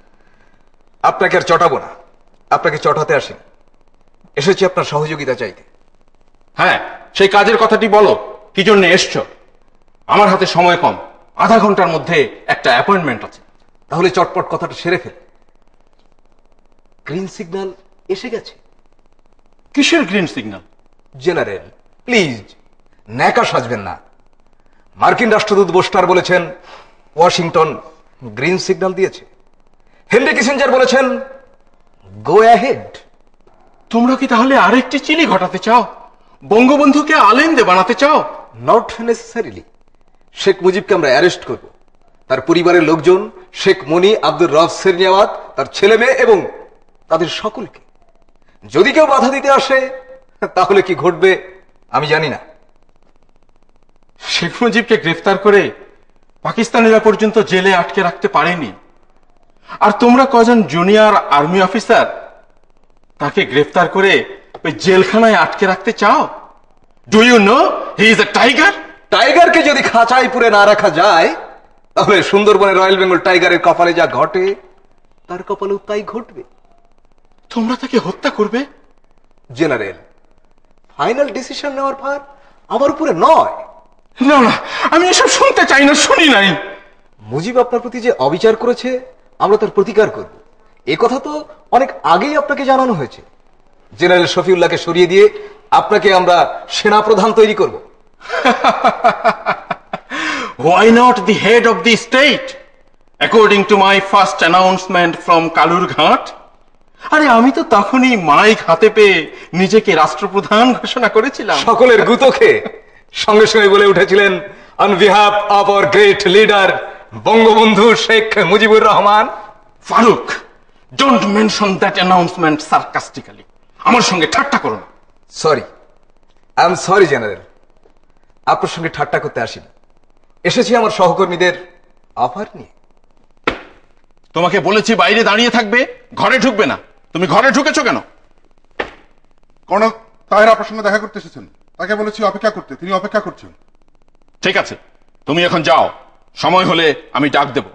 আপনাকে আর চটাবো না। আপনাকে চটাতে আসি, এসেছি আপনার সহযোগিতা চাইতে। হ্যাঁ, সেই কাজের কথাটি বলো, কি জন্য এসছো? আমার হাতে সময় কম, আধা ঘন্টার মধ্যে একটা অ্যাপয়েন্টমেন্ট আছে। তাহলে চটপট কথাটা সেরে ফেল। গ্রিন সিগন্যাল এসে গেছে। কিসের গ্রিন সিগন্যাল? জেনারেল প্লিজ ন্যাকা সাজবেন না। মার্কিন রাষ্ট্রদূত বোস্টার বলেছেন ওয়াশিংটন গ্রিন সিগন্যাল দিয়েছে। হেনরি কিসিঞ্জার বলেছেন গো অ্যাহেড। তোমরা কি তাহলে আরেকটি চিলি ঘটাতে চাও? বঙ্গবন্ধুকে আলেন্দে বানাতে চাও? Not necessarily. শেখ মুজিবকে আমরা অ্যারেস্ট করব, তার পরিবারের লোকজন, শেখ মনি, আব্দুর রব সেরনিয়াওয়াত, তার ছেলে মেয়ে এবং তাদের সকলকে। যদি কেউ বাধা দিতে আসে তাহলে কি ঘটবে আমি জানি না। শেখ মুজিবকে গ্রেফতার করে পাকিস্তানিরা পর্যন্ত জেলে আটকে রাখতে পারেনি, আর তোমরা কজন জুনিয়র আর্মি অফিসার তাকে গ্রেফতার করে ওই জেলখানায় আটকে রাখতে চাও? Do you know he is a tiger? টাইগারকে যদি খাঁচায় পুরে না রাখা যায় তাহলে সুন্দরবনে রয়্যাল বেঙ্গল টাইগারের কপালে যা ঘটে তার কপালেও তাই ঘটবে। তোমরা তাকে হত্যা করবে? জেনারেল, ফাইনাল ডিসিশন নেওয়ার ভার আমার উপরে নয়। না না, আমি এসব শুনতে চাই না, শুনি নাই। মুজিব আপনার প্রতি যে অবিচার করেছে আমরা তার প্রতিকার করব, এ কথা তো অনেক আগেই আপনাকে জানানো হয়েছে। জেনারেল শফিউল্লাহকে সরিয়ে দিয়ে আপনাকে আমরা সেনা প্রধান তৈরি করব। Why not the head of the state? According to my first announcement from Kalurghat, আরে আমি তো তখনই মাইক হাতে পেয়ে নিজেকে রাষ্ট্রপ্রধান ঘোষণা করেছিলাম। সকলের গুতো খেয়ে সঙ্গে সঙ্গে বলে উঠেছিলেন, on behalf of our great leader Bangabandhu Sheikh Mujibur Rahman. Farooq, don't mention that announcement sarcastically. আমার সঙ্গে ঠাট্টা করো না। Sorry, I am sorry general, আপনার সঙ্গে ঠাট্টা করতে আসিনি, এসেছি আমার সহকর্মীদের অফার নিয়ে। তোমাকে বলেছি বাইরে দাঁড়িয়ে থাকবে, ঘরে ঢুকবে না। তুমি ঘরে ঢুকেছো কেন? কর্নেল তাহের আপনার সঙ্গে দেখা করতে এসেছেন। তাকে বলেছি অপেক্ষা করতে, তিনি অপেক্ষা করছেন। ঠিক আছে, তুমি এখন যাও, সময় হলে আমি ডাক দেব।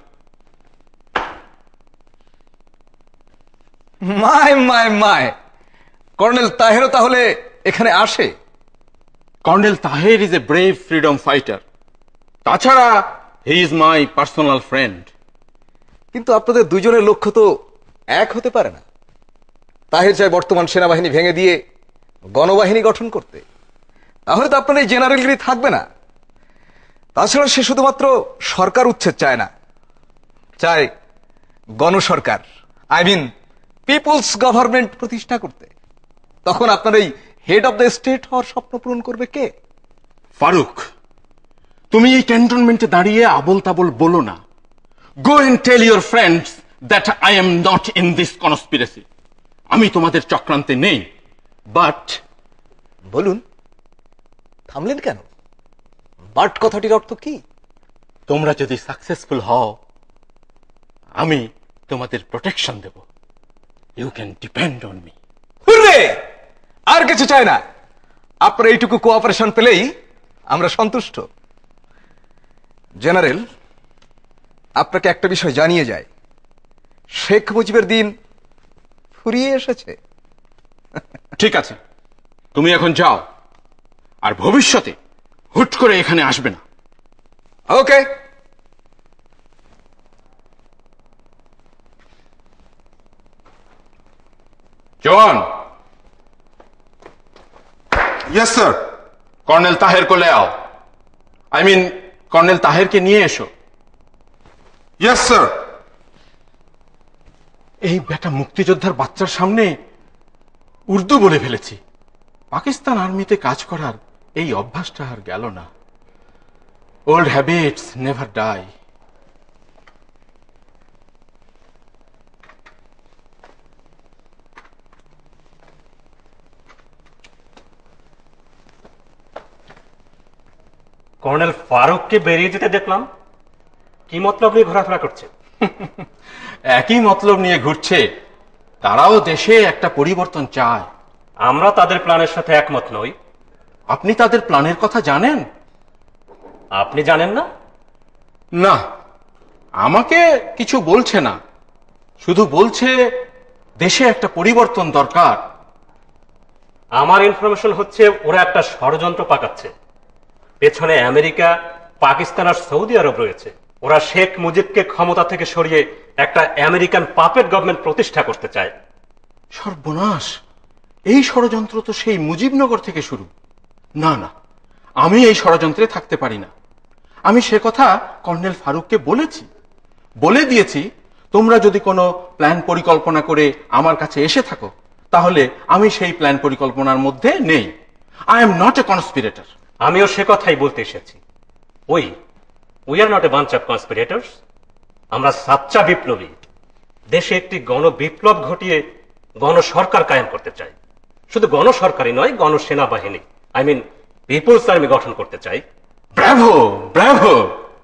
মায় মায় মায়, কর্নেল তাহেরও তাহলে এখানে আসে? Colonel Taher is a brave freedom fighter. তাছাড়া he is my personal friend. কিন্তু আপনাদের দুজনের লক্ষ্য তো এক হতে পারে না। তাহের চায় বর্তমান সেনাবাহিনী ভেঙে দিয়ে গণবাহিনী গঠন করতে, তাহলে তো আপনার এই জেনারেলগিরি থাকবে না। তাছাড়া সে শুধুমাত্র সরকার উচ্ছেদ চায় না, চায় গণসরকার, আই মিন পিপলস গভর্নমেন্ট প্রতিষ্ঠা করতে। তখন আপনার এই হেড অব দ্য স্টেট হওয়ার স্বপ্ন পূরণ করবে কে? ফারুক, তুমি এই ক্যান্টনমেন্টে দাঁড়িয়ে আবল তাবল বলো না। Go and tell your friends that I am not in this conspiracy. আমি তোমাদের চক্রান্তে নেই। বাট বলুন, থামলেন কেন? বাট কথাটির অর্থ কি? তোমরা যদি সাকসেসফুল হও, আমি তোমাদের প্রোটেকশন দেব। You can depend on me. Hurray! আর কিছু চাই না। আপনার এইটুকু কোঅপারেশন পেলেই আমরা সন্তুষ্ট। জেনারেল, আপনাকে একটা বিষয় জানিয়ে যায়, শেখ মুজিবের দিন ফুরিয়ে এসেছে। ঠিক আছে, তুমি এখন যাও, আর ভবিষ্যতে হুট করে এখানে আসবে না। Okay. Jawan. Yes sir. Colonel Taher को ले आओ। আই মিন কর্নেল তাহেরকে নিয়ে এসো। Yes sir. এই বেটা মুক্তিযোদ্ধার বাচ্চার সামনে উর্দু বলে ফেলেছি। পাকিস্তান আর্মিতে কাজ করার এই অভ্যাসটা আর গেল না। Old habits never die. Colonel ফারুককে বেরিয়ে যেতে দেখলাম, কি মতলব নিয়ে ঘোরাফেরা করছে? একই মতলব নিয়ে ঘুরছে। তারাও দেশে একটা পরিবর্তন চায়। আমরা তাদের প্ল্যানের সাথে একমত নই। আপনি তাদের প্ল্যানের কথা জানেন? আপনি জানেন না? না, আমাকে কিছু বলছে না, শুধু বলছে দেশে একটা পরিবর্তন দরকার। আমার ইনফরমেশন হচ্ছে ওরা একটা ষড়যন্ত্র পাকাচ্ছে। পেছনে আমেরিকা, পাকিস্তান আর সৌদি আরব রয়েছে। ওরা শেখ মুজিবকে ক্ষমতা থেকে সরিয়ে একটা আমেরিকান পাপেট গভর্নমেন্ট প্রতিষ্ঠা করতে চায়। সর্বনাশ! এই ষড়যন্ত্র তো সেই মুজিবনগর থেকে শুরু। না না, আমি এই ষড়যন্ত্রে থাকতে পারি না। আমি সে কথা কর্নেল ফারুককে বলেছি, বলে দিয়েছি তোমরা যদি কোনো প্ল্যান পরিকল্পনা করে আমার কাছে এসে থাকো, তাহলে আমি সেই প্ল্যান পরিকল্পনার মধ্যে নেই। I am not a conspirator. আমিও সে কথাই বলতে এসেছি। ওই we are not a bunch of conspirators. আমরা সাচ্চা বিপ্লবী। দেশে একটি গণ বিপ্লব ঘটিয়ে গণসরকার কায়েম করতে চাই। শুধু গণসরকারই নয়, গণসেনাবাহিনী, আই মিন পিপলস আর্মি গঠন করতে চাই। Bravo, bravo!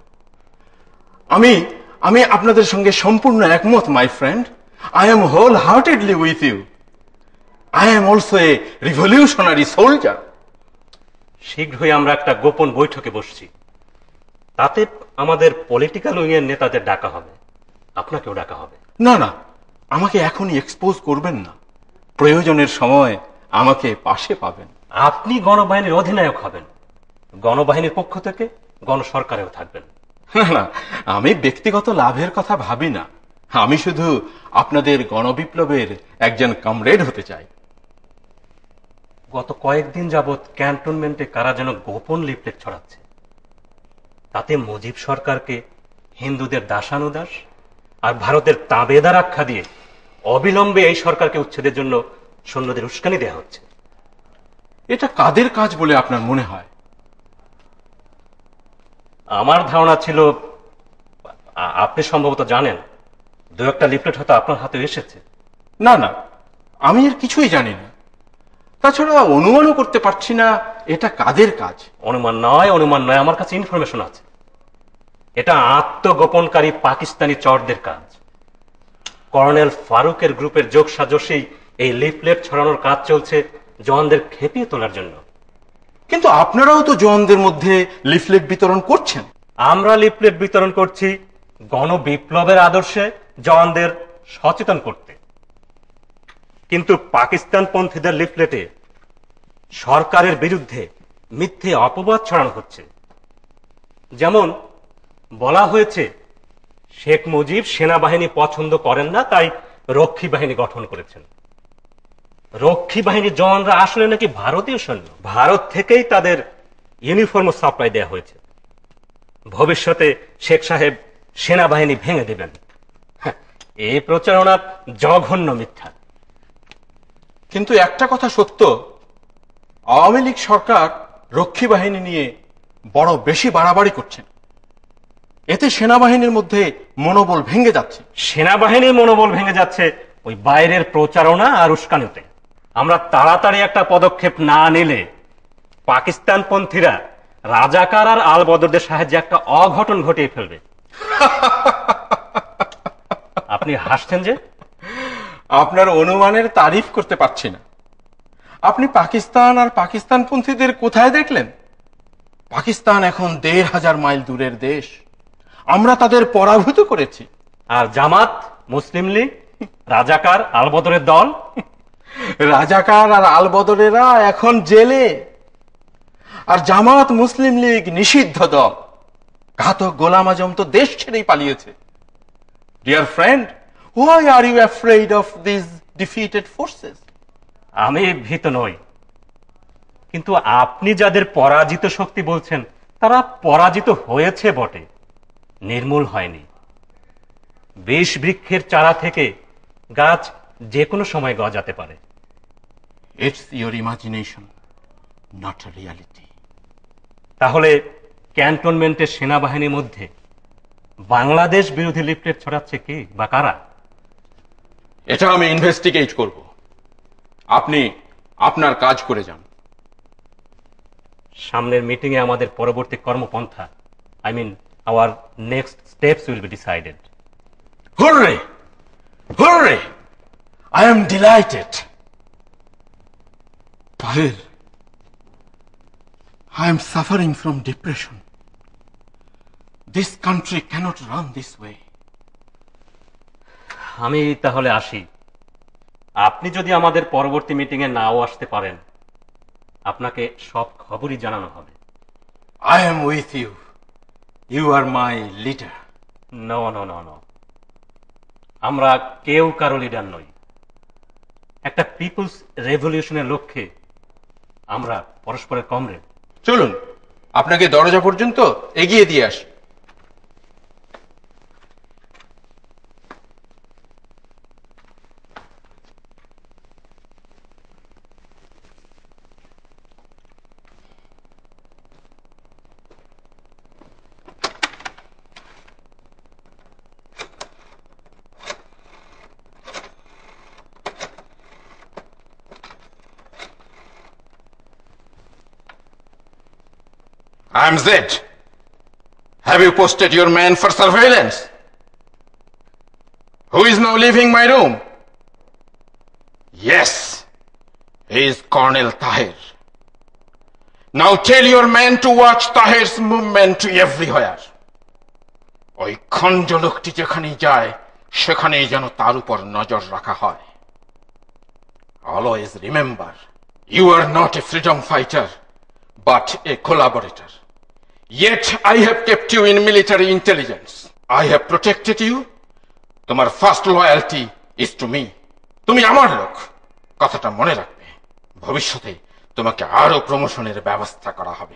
আমি আমি আপনাদের সঙ্গে সম্পূর্ণ একমত, my friend. I am wholeheartedly with you. I am also a revolutionary soldier. শীঘ্রই আমরা একটা গোপন বৈঠকে বসছি। তাতে আমাদের পলিটিক্যাল উইংয়ের নেতাদের ডাকা হবে, আপনাকেও ডাকা হবে। না না, আমাকে এখনই এক্সপোজ করবেন না। প্রয়োজনের সময় আমাকে পাশে পাবেন। আপনি গণবাহিনীর অধিনায়ক হবেন, গণবাহিনীর পক্ষ থেকে গণসরকারেও থাকবেন। না না, আমি ব্যক্তিগত লাভের কথা ভাবি না। আমি শুধু আপনাদের গণবিপ্লবের একজন কমরেড হতে চাই। গত কয়েকদিন যাবৎ ক্যান্টনমেন্টে কারা যেন গোপন লিফলেট ছড়াচ্ছে। তাতে মুজিব সরকারকে হিন্দুদের দাসানুদাস আর ভারতের তাবেদার আখ্যা দিয়ে অবিলম্বে এই সরকারকে উচ্ছেদের জন্য সৈন্যদের উস্কানি দেওয়া হচ্ছে। এটা কাদের কাজ বলে আপনার মনে হয়? আমার ধারণা ছিল আ- আপনি সম্ভবত জানেন, দু একটা লিফলেট হয়তো আপনার হাতে এসেছে। না না, আমি এর কিছুই জানি না। তাছাড়া অনুমানও করতে পারছি না এটা কাদের কাজ। অনুমান নয়, অনুমান নয়, আমার কাছে ইনফরমেশন আছে। এটা আত্মগোপনকারী পাকিস্তানি চরদের কাজ। কর্নেল ফারুকের গ্রুপের যোগ সাজসেই এই লিফলেট ছড়ানোর কাজ চলছে জওয়ানদের খেপিয়ে তোলার জন্য। কিন্তু আপনারাও তো জওয়ানদের মধ্যে লিফলেট বিতরণ করছেন। আমরা লিফলেট বিতরণ করছি গণবিপ্লবের আদর্শে জওয়ানদের সচেতন করতে। কিন্তু পাকিস্তানপন্থীদের লিফলেটে সরকারের বিরুদ্ধে মিথ্যে অপবাদ ছড়ানো হচ্ছে। যেমন বলা হয়েছে শেখ মুজিব সেনাবাহিনী পছন্দ করেন না, তাই রক্ষী বাহিনী গঠন করেছেন। রক্ষী বাহিনীর জওয়ানরা আসলে নাকি ভারতীয় সৈন্য, ভারত থেকেই তাদের ইউনিফর্ম সাপ্লাই দেওয়া হয়েছে। ভবিষ্যতে শেখ সাহেব সেনাবাহিনী ভেঙে দেবেন। হ্যাঁ, এই প্রচারণা জঘন্য মিথ্যা। কিন্তু একটা কথা সত্য, আওয়ামী লীগ সরকার রক্ষী বাহিনী নিয়ে বড় বেশি বাড়াবাড়ি করছেন। এতে সেনাবাহিনীর মধ্যে মনোবল ভেঙে যাচ্ছে। সেনাবাহিনীর মনোবল ভেঙে যাচ্ছে ওই বাইরের প্রচারণা আর উস্কানিতে। আমরা তাড়াতাড়ি একটা পদক্ষেপ না নিলে পাকিস্তানপন্থীরা রাজাকার আর আল বদরদের সাহায্যে একটা অঘটন ঘটিয়ে ফেলবে। আপনি হাসছেন যে? আপনার অনুমানের তারিফ করতে পারছি না। আপনি পাকিস্তান আর পাকিস্তানপন্থীদের কোথায় দেখলেন? পাকিস্তান এখন দেড় হাজার মাইল দূরের দেশ। আমরা তাদের পরাভূত করেছি। আর জামাত, মুসলিম লীগ, রাজাকার, আলবদরের দল, রাজাকার আর আলবদরেরা এখন জেলে। আর জামাত, মুসলিম লীগ নিষিদ্ধ দল। ঘাতক গোলাম আজম তো দেশ ছেড়েই পালিয়েছে। Dear friend, why are you afraid of these defeated forces? আমি ভীত নই, কিন্তু আপনি যাদের পরাজিত শক্তি বলছেন তারা পরাজিত হয়েছে বটে, নির্মূল হয়নি। বিষ বৃক্ষের চারা থেকে গাছ যে কোনো সময় গজাতে পারে। It's your imagination, not a reality. তাহলে ক্যান্টনমেন্টের সেনাবাহিনীর মধ্যে বাংলাদেশ বিরোধী লিফলেট ছড়াচ্ছে কে বা কারা? এটা আমি ইনভেস্টিগেট করব। আপনি আপনার কাজ করে যান। সামনের মিটিং এ আমাদের পরবর্তী কর্মপন্থা, I mean our next steps will be decided. Hurray! Hurray! I am delighted. Tahir, I am suffering from depression. This country cannot run this way. আমি তাহলে আসি। আপনি যদি আমাদের পরবর্তী মিটিং এ নাও আসতে পারেন, আপনাকে সব খবরই জানানো হবে। I am with you. You are my leader. No no no no, আমরা কেউ কারো লিডার নই। একটা পিপলস রেভলিউশনের লক্ষ্যে আমরা পরস্পরের কমরেড। চলুন আপনাকে দরজা পর্যন্ত এগিয়ে দিয়ে আসি। I am Zed. Have you posted your man for surveillance? Who is now leaving my room? Yes, he is Colonel Tahir. Now tell your man to watch Tahir's movement everywhere. ওই খঞ্জ লোকটি যেখানেই যায় সেখানেই যেন তার উপর নজর রাখা হয়। Always remember, you are not a freedom fighter, but a collaborator. Yet I have kept you in military intelligence. I have protected you. তোমার first loyalty is to me. তুমি আমার লোক, কথাটা মনে রাখবে। ভবিষ্যতে তোমাকে আরো প্রমোশনের ব্যবস্থা করা হবে।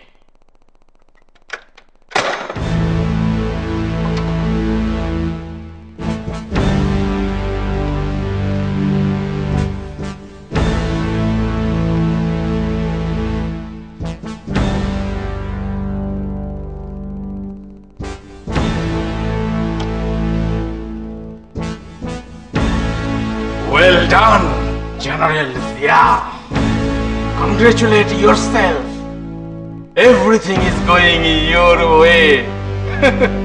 Well done, General Zia. Congratulate yourself. Everything is going your way.